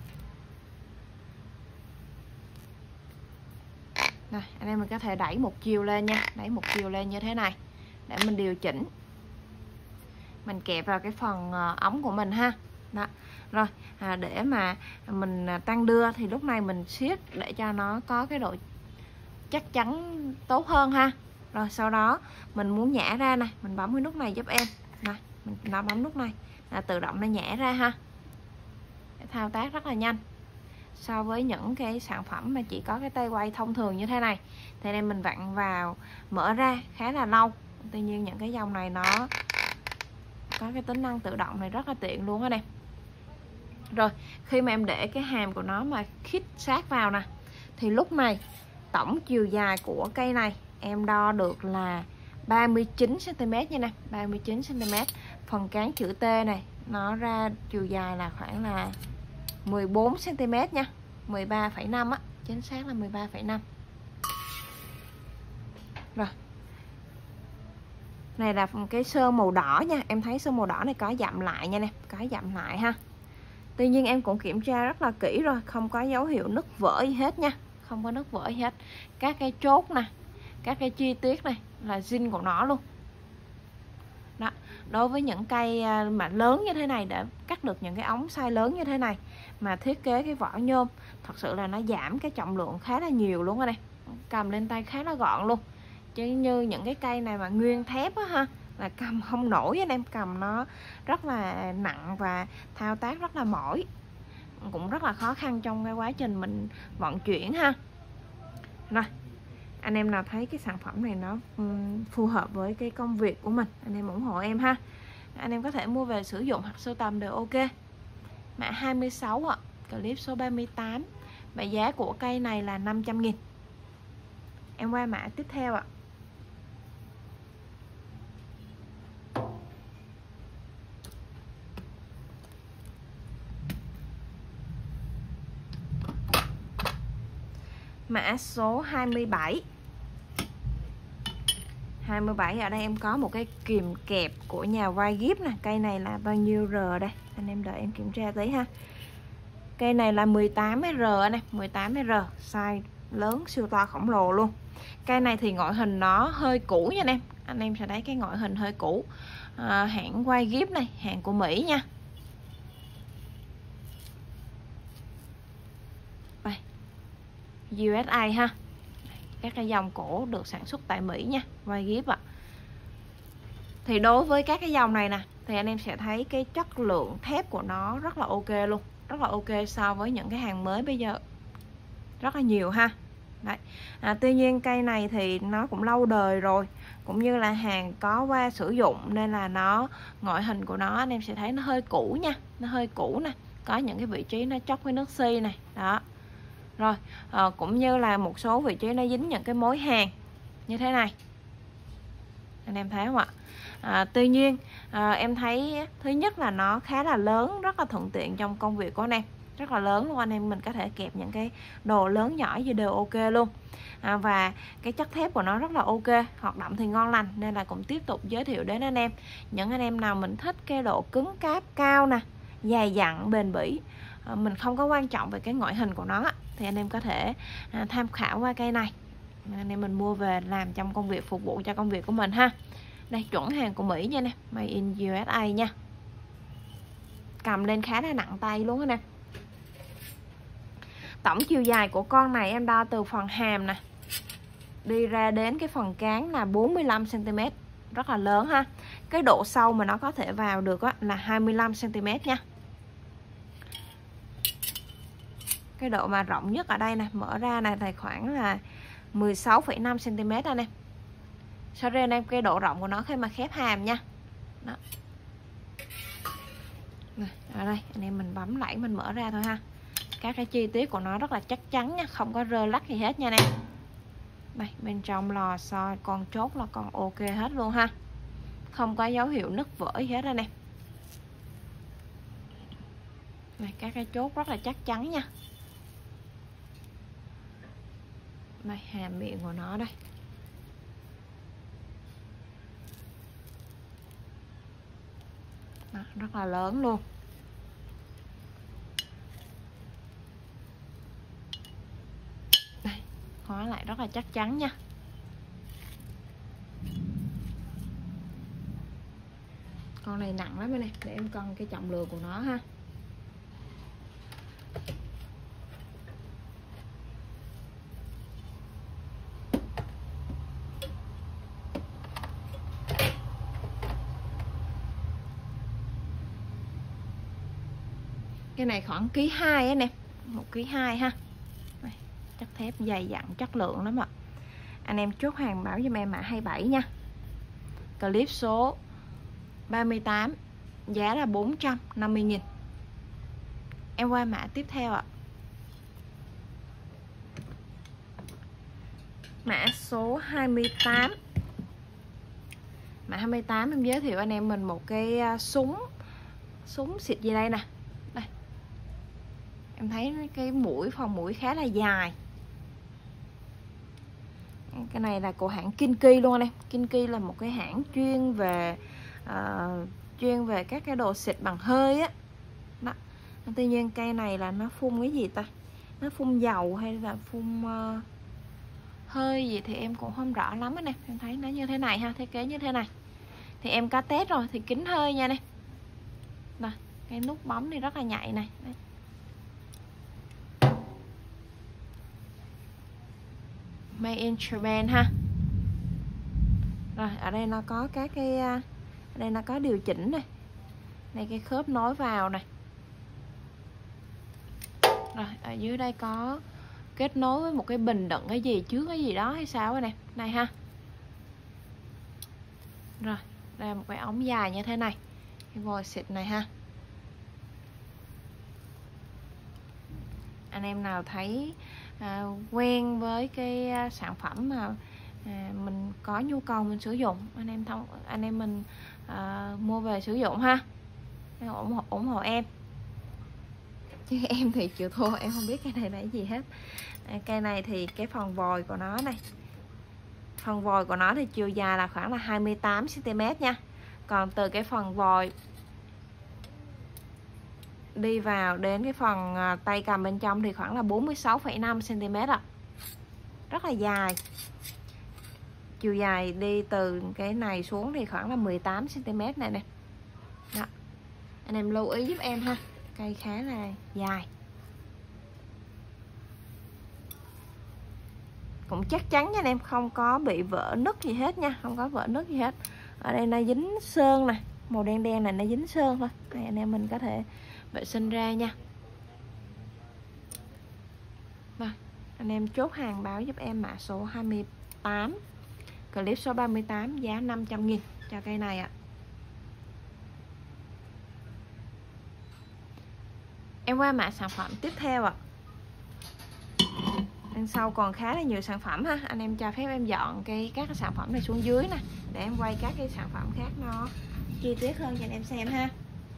Rồi, anh em mình có thể đẩy một chiều lên nha, đẩy một chiều lên như thế này để mình điều chỉnh. Mình kẹp vào cái phần ống của mình ha. Đó. Rồi, để mà mình tăng đưa thì lúc này mình siết để cho nó có cái độ chắc chắn tốt hơn ha. Rồi sau đó mình muốn nhả ra này, mình bấm cái nút này giúp em. Này, mình bấm nút này là tự động nó nhả ra ha. Thao tác rất là nhanh so với những cái sản phẩm mà chỉ có cái tay quay thông thường như thế này. Thì nên mình vặn vào mở ra khá là lâu. Tuy nhiên những cái dòng này nó có cái tính năng tự động này rất là tiện luôn á đây. Rồi khi mà em để cái hàm của nó mà khít sát vào nè, thì lúc này tổng chiều dài của cây này em đo được là 39 cm nha nè, 39 cm. Phần cán chữ T này nó ra chiều dài là khoảng là 14 cm nha, 13,5 á, chính xác là 13,5. Rồi. Này là cái sơn màu đỏ nha, em thấy sơn màu đỏ này có dặm lại nha nè, có dặm lại ha. Tuy nhiên em cũng kiểm tra rất là kỹ rồi, không có dấu hiệu nứt vỡ gì hết nha, không có nứt vỡ gì hết. Các cái chốt nè, các cái chi tiết này là zin của nó luôn. Đó, đối với những cây mà lớn như thế này, để cắt được những cái ống size lớn như thế này mà thiết kế cái vỏ nhôm, thật sự là nó giảm cái trọng lượng khá là nhiều luôn ở đây. Cầm lên tay khá là gọn luôn. Chứ như những cái cây này mà nguyên thép á ha, là cầm không nổi, anh em cầm nó rất là nặng và thao tác rất là mỏi, cũng rất là khó khăn trong cái quá trình mình vận chuyển ha. Rồi, anh em nào thấy cái sản phẩm này nó phù hợp với cái công việc của mình, anh em ủng hộ em ha. Anh em có thể mua về sử dụng hoặc sưu tầm đều ok. Mã 26 ạ, clip số 38. Và giá của cây này là 500.000. Em qua mã tiếp theo ạ. Mã số 27. 27 ở đây em có một cái kìm kẹp của nhà Wygip nè. Cây này là bao nhiêu R đây? Anh em đợi em kiểm tra tí ha. Cây này là 18R này, 18R, size lớn siêu to khổng lồ luôn. Cây này thì ngoại hình nó hơi cũ nha anh em sẽ thấy cái ngoại hình hơi cũ. Hãng Wygip này, hãng của Mỹ nha. Đây, USA ha. Các cái dòng cổ được sản xuất tại Mỹ nha, Wygip ạ. Thì đối với các cái dòng này nè, thì anh em sẽ thấy cái chất lượng thép của nó rất là ok luôn, rất là ok so với những cái hàng mới bây giờ rất là nhiều ha. Đấy. Tuy nhiên cây này thì nó cũng lâu đời rồi, cũng như là hàng có qua sử dụng, nên là nó ngoại hình của nó anh em sẽ thấy nó hơi cũ nha, nó hơi cũ nè, có những cái vị trí nó chóc với nước xi này đó. Rồi cũng như là một số vị trí nó dính những cái mối hàn như thế này, anh em thấy không ạ? Tuy nhiên em thấy thứ nhất là nó khá là lớn, rất là thuận tiện trong công việc của anh em, rất là lớn luôn anh em, mình có thể kẹp những cái đồ lớn nhỏ gì đều ok luôn. Và cái chất thép của nó rất là ok, hoạt động thì ngon lành, nên là cũng tiếp tục giới thiệu đến anh em. Những anh em nào mình thích cái độ cứng cáp cao nè, dày dặn, bền bỉ, mình không có quan trọng về cái ngoại hình của nó, thì anh em có thể tham khảo qua cây này. Anh em mình mua về làm trong công việc, phục vụ cho công việc của mình ha. Đây, chuẩn hàng của Mỹ nha nè, made in USA nha. Cầm lên khá là nặng tay luôn á nè. Tổng chiều dài của con này em đo từ phần hàm nè đi ra đến cái phần cán là 45 cm, rất là lớn ha. Cái độ sâu mà nó có thể vào được là 25 cm nha. Cái độ mà rộng nhất ở đây nè, mở ra này thì khoảng là 16,5 cm anh em. Sau đây anh em, cái độ rộng của nó khi mà khép hàm nha. Đó. Này, ở đây anh em mình bấm đẩy mình mở ra thôi ha. Các cái chi tiết của nó rất là chắc chắn nha, không có rơ lắc gì hết nha anh em. Đây, bên trong lò xo con chốt là còn ok hết luôn ha, không có dấu hiệu nứt vỡ gì hết anh em. Này, các cái chốt rất là chắc chắn nha. Đây, hàm miệng của nó đây. Đó, rất là lớn luôn. Đây, khóa lại rất là chắc chắn nha. Con này nặng lắm này, để em cân cái trọng lượng của nó ha. Cái này khoảng ký 2 á nè, 1,2 kg ha. Đây, chất thép dày dặn chất lượng lắm ạ. Anh em chốt hàng báo giùm em mã 27 nha. Clip số 38, giá là 450.000. Em qua mã tiếp theo ạ. Mã số 28. Mã 28 em giới thiệu anh em mình một cái súng xịt gì đây nè. Đây. Em thấy cái mũi, phần mũi khá là dài. Cái này là của hãng Kinki luôn anh em. Kinki là một cái hãng chuyên về các cái đồ xịt bằng hơi á. Đó. Tuy nhiên cây này là nó phun cái gì ta? Nó phun dầu hay là phun hơi gì thì em cũng không rõ lắm anh em. Em thấy nó như thế này ha, thiết kế như thế này. Thì em có test rồi thì kín hơi nha này. Đây, cái nút bấm thì rất là nhạy này. Đây. Made in Japan ha. Rồi, ở đây nó có các cái ở đây nó có điều chỉnh này. Đây cái khớp nối vào này. Rồi, ở dưới đây có kết nối với một cái bình đựng cái gì trước cái gì đó hay sao đây nè. Này ha. Rồi, đây là một cái ống dài như thế này. Cái vòi xịt này ha. Anh em nào thấy quen với cái sản phẩm mà mình có nhu cầu mình sử dụng, anh em mình mua về sử dụng ha, ủng hộ em. Chứ em thì chịu thua, em không biết cái này là cái gì hết. Cây này thì cái phần vòi của nó này, phần vòi của nó thì chiều dài là khoảng là 28 cm nha. Còn từ cái phần vòi đi vào đến cái phần tay cầm bên trong thì khoảng là 46,5 cm ạ. Rất là dài. Chiều dài đi từ cái này xuống thì khoảng là 18 cm này nè. Đó. Anh em lưu ý giúp em ha. Cây khá là dài. Cũng chắc chắn nha anh em, không có bị vỡ nứt gì hết nha, không có vỡ nứt gì hết. Ở đây nó dính sơn nè, màu đen đen này nó dính sơn thôi. Đây anh em mình có thể vệ sinh ra nha. Rồi, anh em chốt hàng báo giúp em mã số 28, clip số 38, giá 500.000 cho cây này ạ. Em qua mã sản phẩm tiếp theo ạ. Đằng sau còn khá là nhiều sản phẩm ha. Anh em cho phép em dọn các cái sản phẩm này xuống dưới nè, để em quay các cái sản phẩm khác nó chi tiết hơn cho anh em xem ha.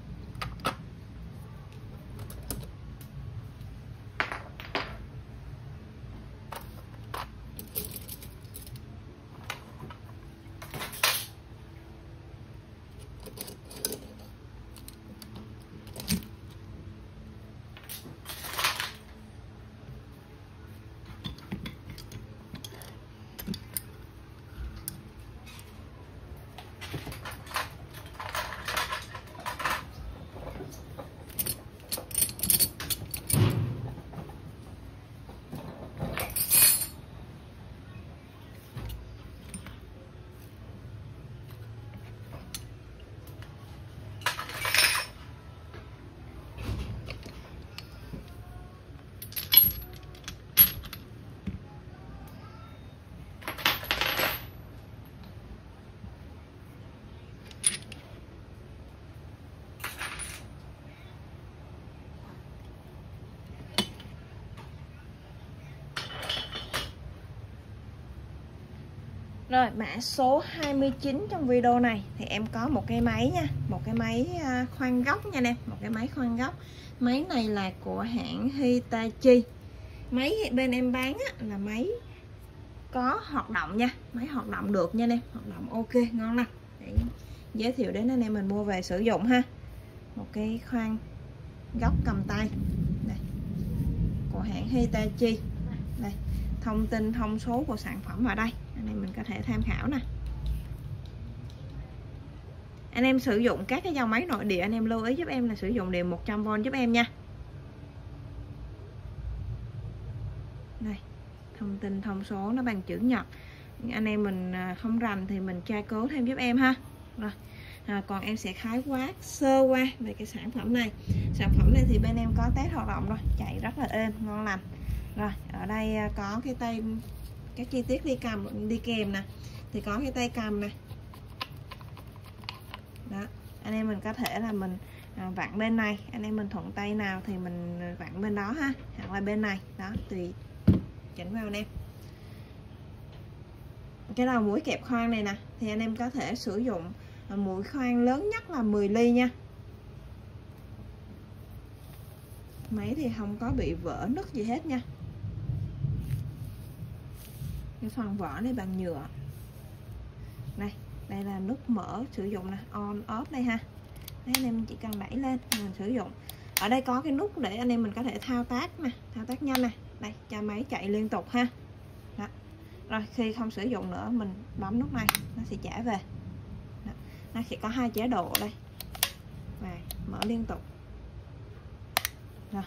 Rồi mã số 29 trong video này thì em có một cái máy nha, một cái máy khoan góc nha em, một cái máy khoan góc. Máy này là của hãng Hitachi. Máy bên em bán là máy có hoạt động nha, máy hoạt động được nha em, hoạt động ok, ngon lắm. Để giới thiệu đến anh em mình mua về sử dụng ha. Một cái khoan góc cầm tay đây, của hãng Hitachi. Đây, thông tin thông số của sản phẩm ở đây, anh em mình có thể tham khảo nè. Anh em sử dụng các cái dòng máy nội địa, anh em lưu ý giúp em là sử dụng điện 100V giúp em nha. Đây, thông tin thông số nó bằng chữ nhật. Anh em mình không rành thì mình tra cứu thêm giúp em ha. Rồi. Còn em sẽ khái quát sơ qua về cái sản phẩm này. Sản phẩm này thì bên em có test hoạt động rồi, chạy rất là êm, ngon lành. Rồi, ở đây có cái tay, các chi tiết đi kèm nè, thì có cái tay cầm nè. Đó, anh em mình có thể là mình vặn bên này, anh em mình thuận tay nào thì mình vặn bên đó ha, hoặc là bên này, đó tùy chỉnh vào anh em. Cái đầu mũi kẹp khoan này nè thì anh em có thể sử dụng mũi khoan lớn nhất là 10 ly nha. Máy thì không có bị vỡ nứt gì hết nha. Cái phần vỏ này bằng nhựa. Đây là nút mở sử dụng là on off đây ha. Đấy, anh em chỉ cần đẩy lên mình sử dụng. Ở đây có cái nút để anh em mình có thể thao tác nè, thao tác nhanh nè. Đây, cho máy chạy liên tục ha. Đó. Rồi khi không sử dụng nữa mình bấm nút này nó sẽ trả về. Đó. Nó sẽ có hai chế độ ở đây. Và mở liên tục. Rồi.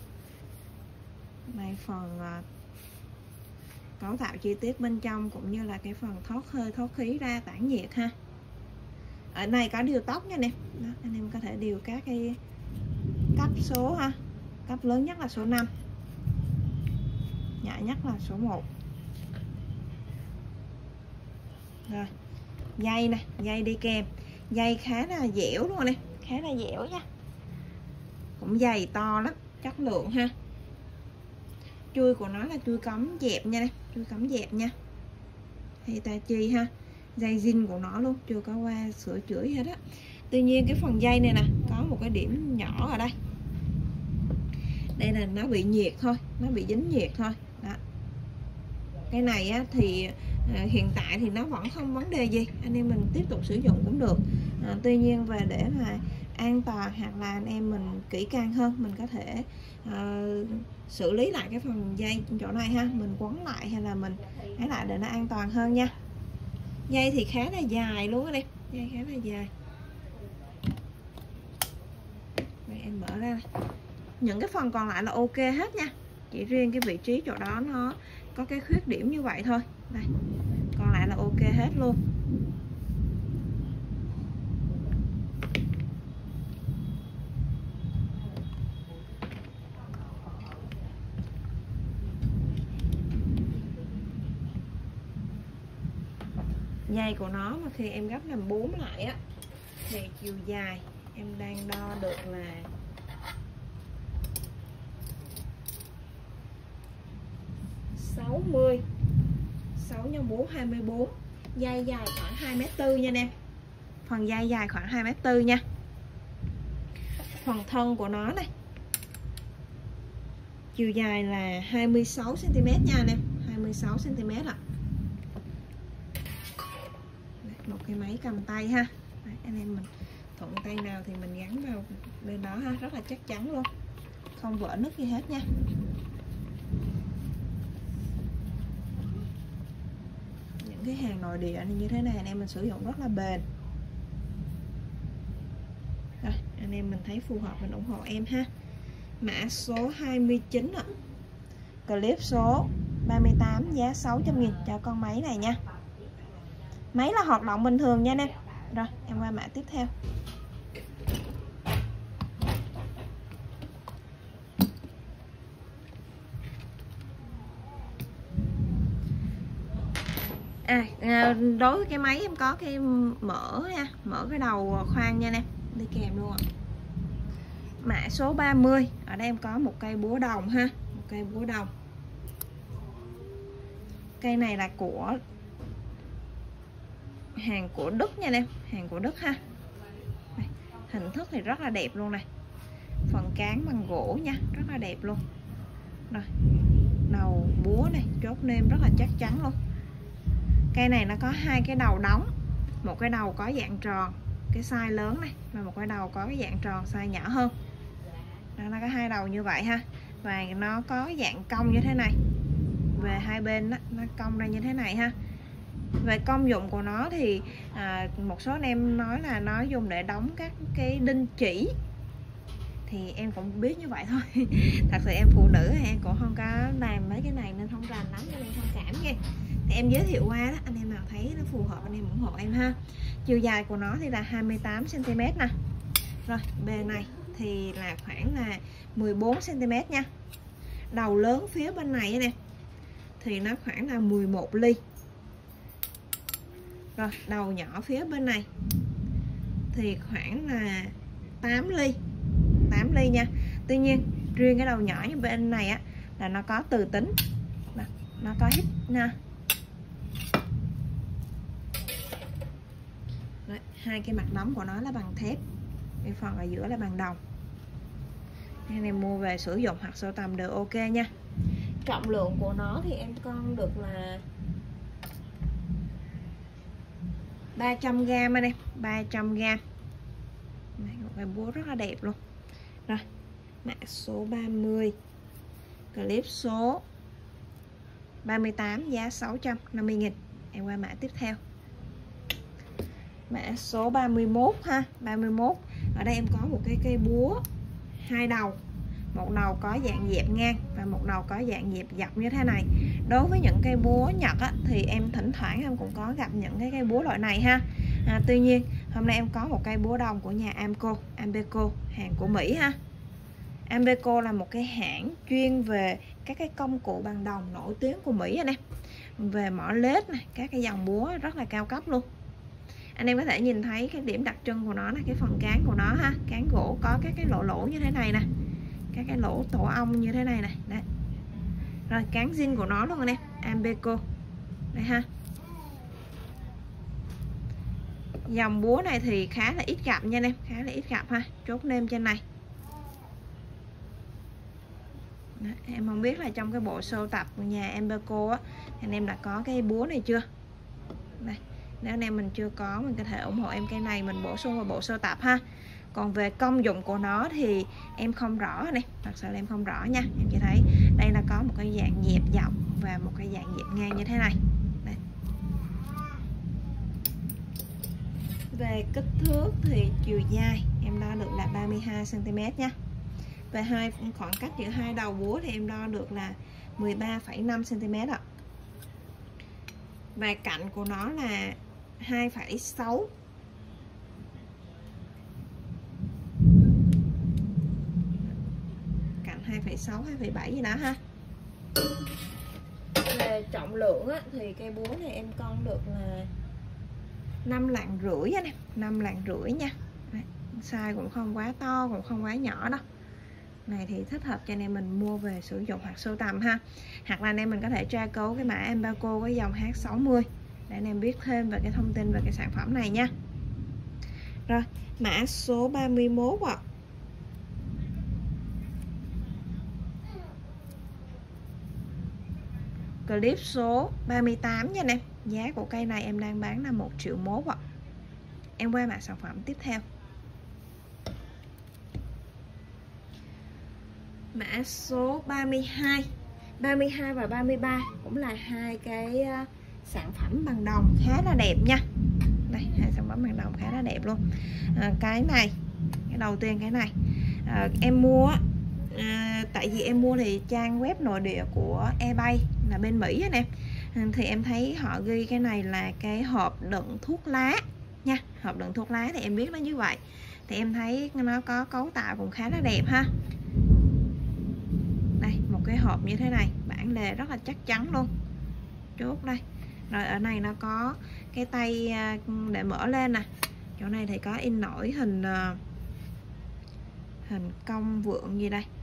Đây phần cấu tạo chi tiết bên trong cũng như là cái phần thoát hơi thoát khí ra tản nhiệt ha. Ở này có điều tốc nha anh em. Đó, anh em có thể điều các cái cấp số ha. Cấp lớn nhất là số 5, nhỏ nhất là số 1. Rồi dây nè, dây đi kèm, dây khá là dẻo luôn nè, khá là dẻo nha, cũng dày to lắm, chất lượng ha. Chui của nó là chui cắm dẹp nha, đây chui cắm dẹp nha, Hitachi ha. Dây zin của nó luôn, chưa có qua sửa chữa gì hết á. Tuy nhiên cái phần dây này nè có một cái điểm nhỏ ở đây, đây là nó bị nhiệt thôi, nó bị dính nhiệt thôi. Đó. Cái này á, thì hiện tại thì nó vẫn không vấn đề gì, anh em mình tiếp tục sử dụng cũng được. Tuy nhiên về để mà an toàn hoặc là anh em mình kỹ càng hơn, mình có thể xử lý lại cái phần dây chỗ này ha, mình quấn lại hay là mình lấy lại để nó an toàn hơn nha. Dây thì khá là dài luôn á đây, dây khá là dài. Đây, em mở ra này. Những cái phần còn lại là ok hết nha, chỉ riêng cái vị trí chỗ đó nó có cái khuyết điểm như vậy thôi. Đây, còn lại là ok hết luôn. Dây của nó mà khi em gấp làm 4 lại á thì chiều dài em đang đo được là 6,5 60, 6 x 4 24. Dây dài khoảng 2m4 nha anh em. Phần dây dài khoảng 2m4 nha. Phần thân của nó này, chiều dài là 26 cm nha anh em, 26 cm ạ. Một cái máy cầm tay ha. Đấy, anh em mình thuận tay nào thì mình gắn vào bên đó ha, rất là chắc chắn luôn, không vỡ nứt gì hết nha. Những cái hàng nội địa như thế này anh em mình sử dụng rất là bền. Rồi, anh em mình thấy phù hợp mình ủng hộ em ha. Mã số 29 ạ. Clip số 38 giá 600.000 cho con máy này nha. Máy là hoạt động bình thường nha anh em. Rồi em qua mã tiếp theo. Đối với cái máy em có cái mở nha, mở cái đầu khoan nha anh em, đi kèm luôn ạ. Mã số 30, ở đây em có một cây búa đồng ha, một cây búa đồng. Cây này là của hàng của Đức nha anh em, hàng của Đức ha. Đây, hình thức thì rất là đẹp luôn này. Phần cán bằng gỗ nha, rất là đẹp luôn. Rồi, đầu búa này, chốt nêm rất là chắc chắn luôn. Cây này nó có hai cái đầu đóng, một cái đầu có dạng tròn, cái size lớn này, và một cái đầu có cái dạng tròn size nhỏ hơn. Đó, nó có hai đầu như vậy ha, và nó có dạng cong như thế này, về hai bên đó, nó cong ra như thế này ha. Về công dụng của nó thì một số anh em nói là nó dùng để đóng các cái đinh chỉ, thì em cũng biết như vậy thôi. Thật sự em phụ nữ em cũng không có làm mấy cái này nên không rành lắm, cho nên thông cảm nha. Thì em giới thiệu qua đó, anh em nào thấy nó phù hợp anh em ủng hộ em ha. Chiều dài của nó thì là 28 cm nè. Rồi bề này thì là khoảng là 14 cm nha. Đầu lớn phía bên này nè thì nó khoảng là 11 ly. Rồi đầu nhỏ phía bên này thì khoảng là 8 ly, 8 ly nha. Tuy nhiên riêng cái đầu nhỏ như bên này á là nó có từ tính, nó có hít nha. Đấy, hai cái mặt đóng của nó là bằng thép, cái phần ở giữa là bằng đồng. Anh em mua về sử dụng hoặc sưu tầm đều ok nha. Trọng lượng của nó thì em con được là 300g anh em, 300g. Một cái búa rất là đẹp luôn. Rồi mã số 30, clip số 38 giá 650.000. Em qua mã tiếp theo. Mã số 31 ha, 31. Ở đây em có một cái cây búa hai đầu, một đầu có dạng dẹp ngang và một đầu có dạng dẹp dọc như thế này. Đối với những cây búa Nhật á, thì em thỉnh thoảng em cũng có gặp những cái cây búa loại này ha. Tuy nhiên hôm nay em có một cây búa đồng của nhà Ambeco, hàng của Mỹ ha. Ambeco là một cái hãng chuyên về các cái công cụ bằng đồng nổi tiếng của Mỹ anh em. Về mỏ lết này, các cái dòng búa rất là cao cấp luôn. Anh em có thể nhìn thấy cái điểm đặc trưng của nó là cái phần cán của nó ha, cán gỗ có các cái lỗ như thế này nè, các cái lỗ tổ ong như thế này này. Đấy. Rồi cán zin của nó luôn anh em, Ambeco đây ha. Dòng búa này thì khá là ít gặp nha anh em, khá là ít gặp ha, chốt nêm trên này. Đó, em không biết là trong cái bộ sưu tập của nhà Ambeco á, anh em đã có cái búa này chưa? Đây, nếu anh em mình chưa có, mình có thể ủng hộ em cái này, mình bổ sung vào bộ sưu tập ha. Còn về công dụng của nó thì em không rõ này, thật sự là em không rõ nha. Em chỉ thấy đây là có một cái dạng dẹp dọc và một cái dạng dẹp ngang như thế này. Đây. Về kích thước thì chiều dài em đo được là 32 cm nha. Về khoảng cách giữa hai đầu búa thì em đo được là 13,5 cm ạ. Và cạnh của nó là 2,6. Cạnh 2,6, 2,7 gì đó ha. Về trọng lượng á, thì cây búa này em con được là 5,5 lạng anh em, 5,5 lạng nha. Đấy, size cũng không quá to cũng không quá nhỏ đâu. này thì thích hợp cho anh em mình mua về sử dụng hoặc sưu tầm ha. Hoặc là anh em mình có thể tra cứu cái mã Embargo với dòng H60 để anh em biết thêm về cái thông tin về cái sản phẩm này nha. Rồi, mã số 31 ạ. Clip số 38 nha anh em. Giá của cây này em đang bán là 1,1 triệu ạ. Em qua mã sản phẩm tiếp theo. Mã số 32. 32 và 33 cũng là hai cái sản phẩm bằng đồng khá là đẹp nha. Đây, hai sản phẩm bằng đồng khá là đẹp luôn. Cái này, cái đầu tiên cái này em mua tại vì em mua thì trang web nội địa của eBay là bên Mỹ anh em, thì em thấy họ ghi cái này là cái hộp đựng thuốc lá nha. Hộp đựng thuốc lá thì em biết nó như vậy, thì em thấy nó có cấu tạo cũng khá là đẹp ha. Đây, một cái hộp như thế này, bản lề rất là chắc chắn luôn. Chốt đây. Rồi ở này nó có cái tay để mở lên nè. Chỗ này thì có in nổi hình cong vượn gì đây.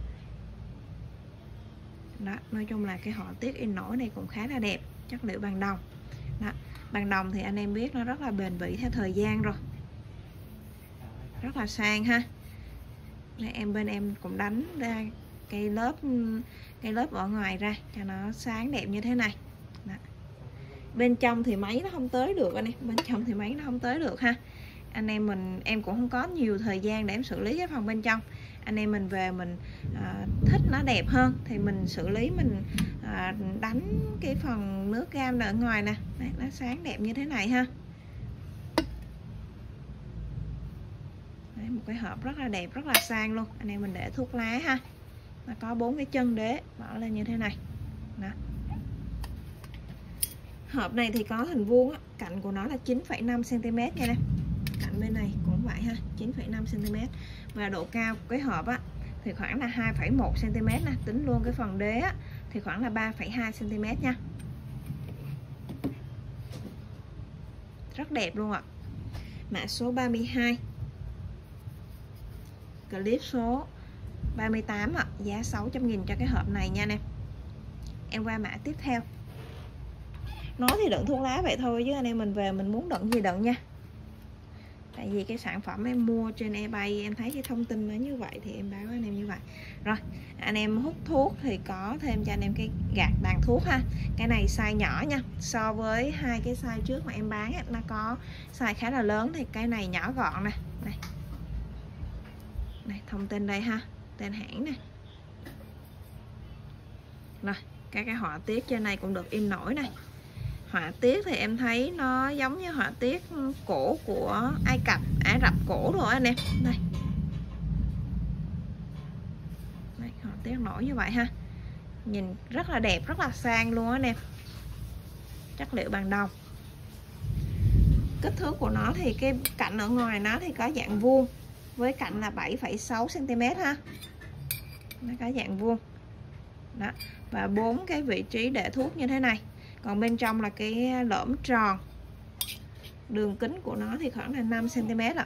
Đó, nói chung là cái họa tiết in nổi này cũng khá là đẹp, chất liệu bằng đồng. Đó, bằng đồng thì anh em biết nó rất là bền bỉ theo thời gian rồi, rất là sang ha. Đây, bên em cũng đánh ra cái lớp ở ngoài ra cho nó sáng đẹp như thế này. Đó. Bên trong thì máy nó không tới được anh em, bên trong thì máy nó không tới được ha. Anh em em cũng không có nhiều thời gian để em xử lý cái phần bên trong. Anh em mình về mình thích nó đẹp hơn thì mình xử lý, mình đánh cái phần nước cam ở ngoài nè. Đấy, nó sáng đẹp như thế này ha. Đấy, một cái hộp rất là đẹp, rất là sang luôn. Anh em mình để thuốc lá ha. Nó có 4 cái chân đế mở lên như thế này. Đó. Hộp này thì có hình vuông á, cạnh của nó là 9,5 cm nha nè. Cạnh bên này cũng vậy ha, 9,5 cm. Và độ cao của cái hộp á thì khoảng là 2,1 cm nè, tính luôn cái phần đế á thì khoảng là 3,2 cm nha. Rất đẹp luôn ạ. Mã số 32. Clip số 38 ạ, giá 600.000 cho cái hộp này nha nè. Em qua mã tiếp theo. Nói thì đựng thuốc lá vậy thôi chứ anh em mình về mình muốn đựng gì đựng nha. Tại vì cái sản phẩm em mua trên eBay em thấy cái thông tin nó như vậy thì em báo anh em như vậy. Rồi, anh em hút thuốc thì có thêm cho anh em cái gạt tàn thuốc ha. Cái này size nhỏ nha. So với hai cái size trước mà em bán nó có size khá là lớn thì cái này nhỏ gọn nè. Đây. Này, thông tin đây ha, tên hãng nè. Rồi, cái họa tiết trên này cũng được in nổi này. Họa tiết thì em thấy nó giống như họa tiết cổ của Ai Cập, Ả Rập cổ rồi anh em. Đây. Đây, họa tiết nổi như vậy ha. Nhìn rất là đẹp, rất là sang luôn anh em. Chất liệu bằng đồng. Kích thước của nó thì cái cạnh ở ngoài nó thì có dạng vuông với cạnh là 7,6 cm ha. Nó có dạng vuông. Đó, và 4 cái vị trí để thuốc như thế này. Còn bên trong là cái lõm tròn. Đường kính của nó thì khoảng là 5 cm ạ.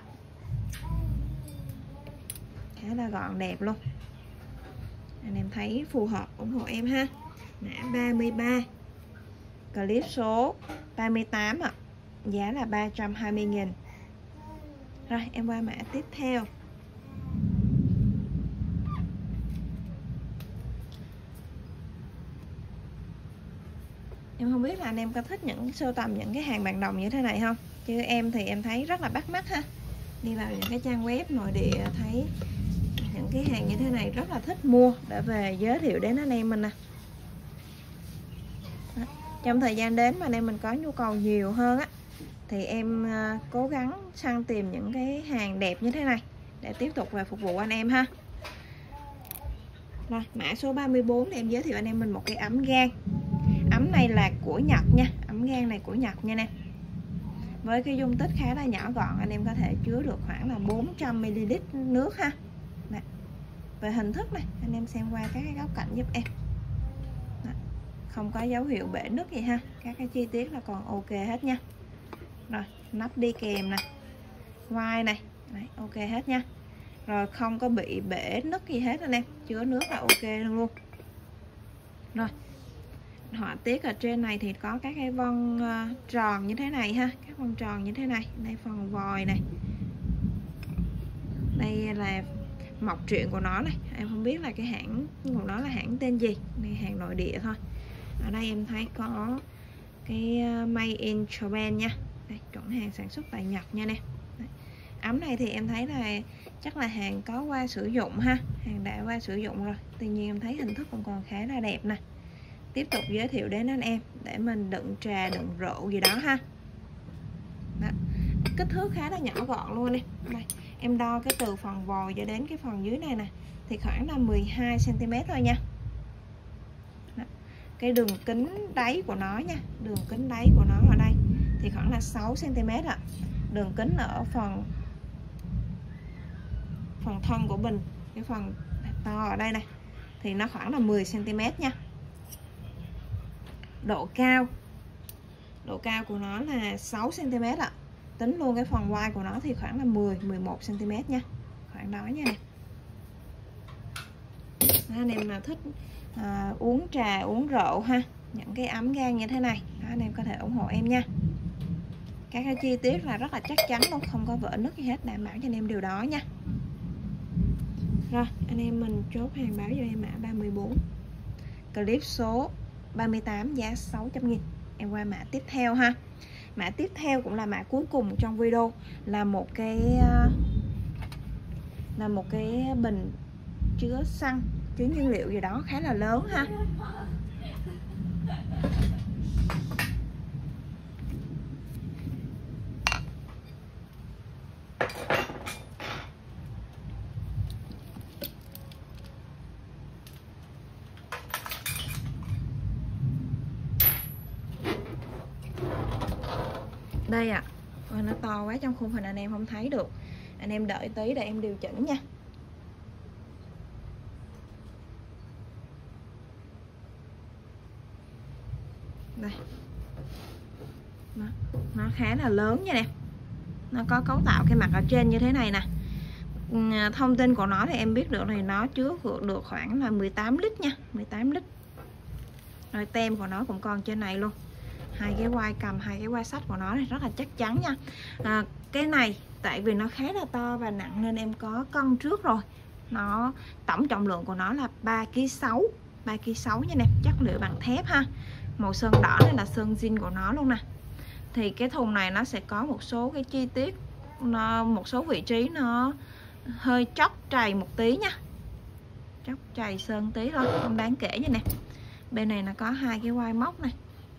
Khá là gọn đẹp luôn. Anh em thấy phù hợp ủng hộ em ha. Mã 33. Clip số 38 ạ. Giá là 320.000. Rồi em qua mã tiếp theo. Em không biết là anh em có thích những sưu tầm những cái hàng bằng đồng như thế này không, chứ em thì em thấy rất là bắt mắt ha. Đi vào những cái trang web nội địa thấy những cái hàng như thế này rất là thích mua để về giới thiệu đến anh em mình nè. Trong thời gian đến mà anh em mình có nhu cầu nhiều hơn á thì em cố gắng săn tìm những cái hàng đẹp như thế này để tiếp tục về phục vụ anh em ha. Rồi, mã số 34 thì em giới thiệu anh em mình một cái ấm gan. Ấm này là của Nhật nha, ấm gan này của Nhật nha nè. Với cái dung tích khá là nhỏ gọn, anh em có thể chứa được khoảng là 400 ml nước ha. Đấy. Về hình thức này, anh em xem qua các cái góc cạnh giúp em. Đấy. Không có dấu hiệu bể nứt gì ha, các cái chi tiết là còn ok hết nha. Rồi, nắp đi kèm nè, vai này, đấy, ok hết nha. Rồi không có bị bể nứt gì hết anh em, chứa nước là ok luôn. Rồi họa tiết ở trên này thì có các cái vân tròn như thế này ha, các vân tròn như thế này. Đây phần vòi này, đây là mộc truyện của nó này, em không biết là cái hãng của nó là hãng tên gì, đây hàng nội địa thôi. Ở đây em thấy có cái made in Japan nha, đây, chuẩn hàng sản xuất tại Nhật nha nè. Ấm này thì em thấy là chắc là hàng có qua sử dụng ha, hàng đã qua sử dụng rồi. Tuy nhiên em thấy hình thức cũng còn khá là đẹp nè. Tiếp tục giới thiệu đến anh em để mình đựng trà, đựng rượu gì đó ha. Đó. Kích thước khá là nhỏ gọn luôn đi. Đây, em đo cái từ phần vòi cho đến cái phần dưới này nè thì khoảng là 12 cm thôi nha. Đó. Cái đường kính đáy của nó nha, đường kính đáy của nó ở đây thì khoảng là 6 cm ạ. Đường kính ở phần thân của bình, cái phần to ở đây này thì nó khoảng là 10 cm nha. Độ cao của nó là 6 cm ạ. Tính luôn cái phần vai của nó thì khoảng là 11 cm nha, khoảng đó nha nè. Anh em nào thích uống trà, uống rượu ha, những cái ấm gan như thế này đó, anh em có thể ủng hộ em nha. Các cái chi tiết là rất là chắc chắn luôn, không có vỡ nứt gì hết, đảm bảo cho anh em điều đó nha. Rồi anh em mình chốt hàng báo cho em mã 34, clip số 38 giá 600.000. Em qua mã tiếp theo ha. Mã tiếp theo cũng là mã cuối cùng trong video, là một cái bình chứa xăng, chứa nhiên liệu gì đó khá là lớn ha. Đây ạ, nó to quá trong khung hình anh em không thấy được, anh em đợi tí để em điều chỉnh nha. Đây, nó khá là lớn nha nè, nó có cấu tạo cái mặt ở trên như thế này nè. Thông tin của nó thì em biết được thì nó chứa được khoảng là 18 lít nha, 18 lít. Rồi tem của nó cũng còn trên này luôn, hai cái quai cầm, hai cái quai sắt của nó này rất là chắc chắn nha. Cái này tại vì nó khá là to và nặng nên em có cân trước rồi. Nó tổng trọng lượng của nó là 3,6 kg, 3,6 kg nha nè, chất liệu bằng thép ha. Màu sơn đỏ này là sơn zin của nó luôn nè. Thì cái thùng này nó sẽ có một số cái chi tiết, một số vị trí nó hơi chóc trầy một tí nha, chóc trầy sơn tí thôi, không đáng kể nha nè. Bên này nó có hai cái quai móc này.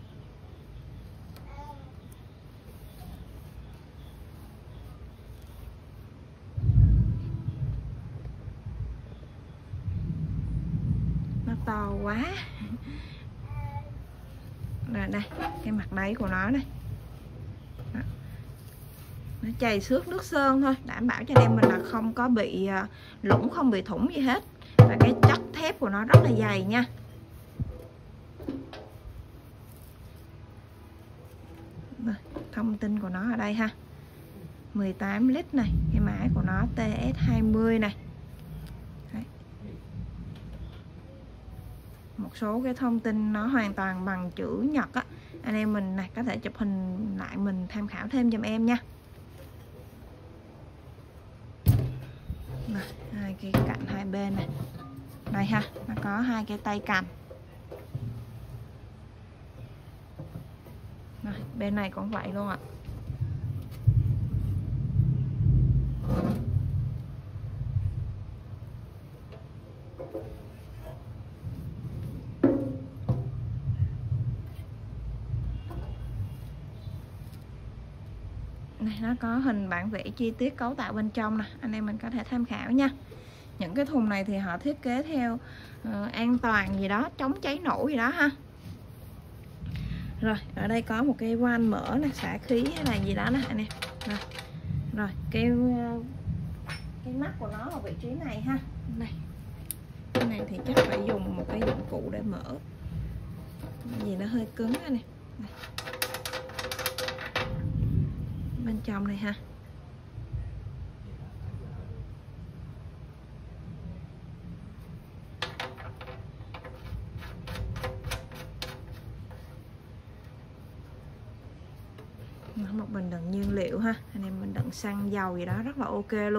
Nó to quá. Rồi đây, cái mặt đáy của nó này. Đó. Nó chày xước nước sơn thôi, đảm bảo cho anh em mình là không có bị lũng, không bị thủng gì hết. Và cái chất thép của nó rất là dày nha. Rồi, thông tin của nó ở đây ha, 18 lít này, cái mã của nó TS20 này. Đấy. Một số cái thông tin nó hoàn toàn bằng chữ Nhật á, anh em mình này có thể chụp hình lại mình tham khảo thêm giùm em nha. Rồi, hai cái cạnh hai bên này, đây ha, nó có hai cái tay cầm. Rồi, bên này cũng vậy luôn ạ. Này, nó có hình bản vẽ chi tiết cấu tạo bên trong nè, anh em mình có thể tham khảo nha. Những cái thùng này thì họ thiết kế theo an toàn gì đó, chống cháy nổ gì đó ha. Rồi, ở đây có một cái van mở này, xả khí hay là gì đó nè anh em. Rồi, cái mắt của nó ở vị trí này ha. Này. Cái này thì chắc phải dùng một cái dụng cụ để mở. Cái gì nó hơi cứng đó nè. Bên trong này ha. một bình đựng nhiên liệu ha, anh em mình đựng xăng dầu gì đó rất là ok luôn.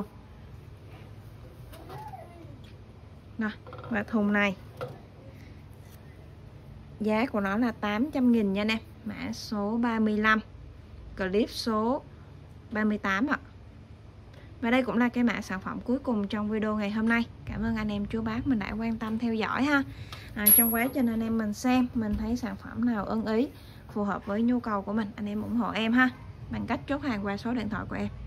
Rồi, và thùng này giá của nó là 800.000 nha anh em. Mã số 35, clip số 38 ạ. Và đây cũng là cái mã sản phẩm cuối cùng trong video ngày hôm nay. Cảm ơn anh em chú bác mình đã quan tâm theo dõi ha. Trong quá trình anh em mình xem, mình thấy sản phẩm nào ưng ý, phù hợp với nhu cầu của mình, anh em ủng hộ em ha, bằng cách chốt hàng qua số điện thoại của em.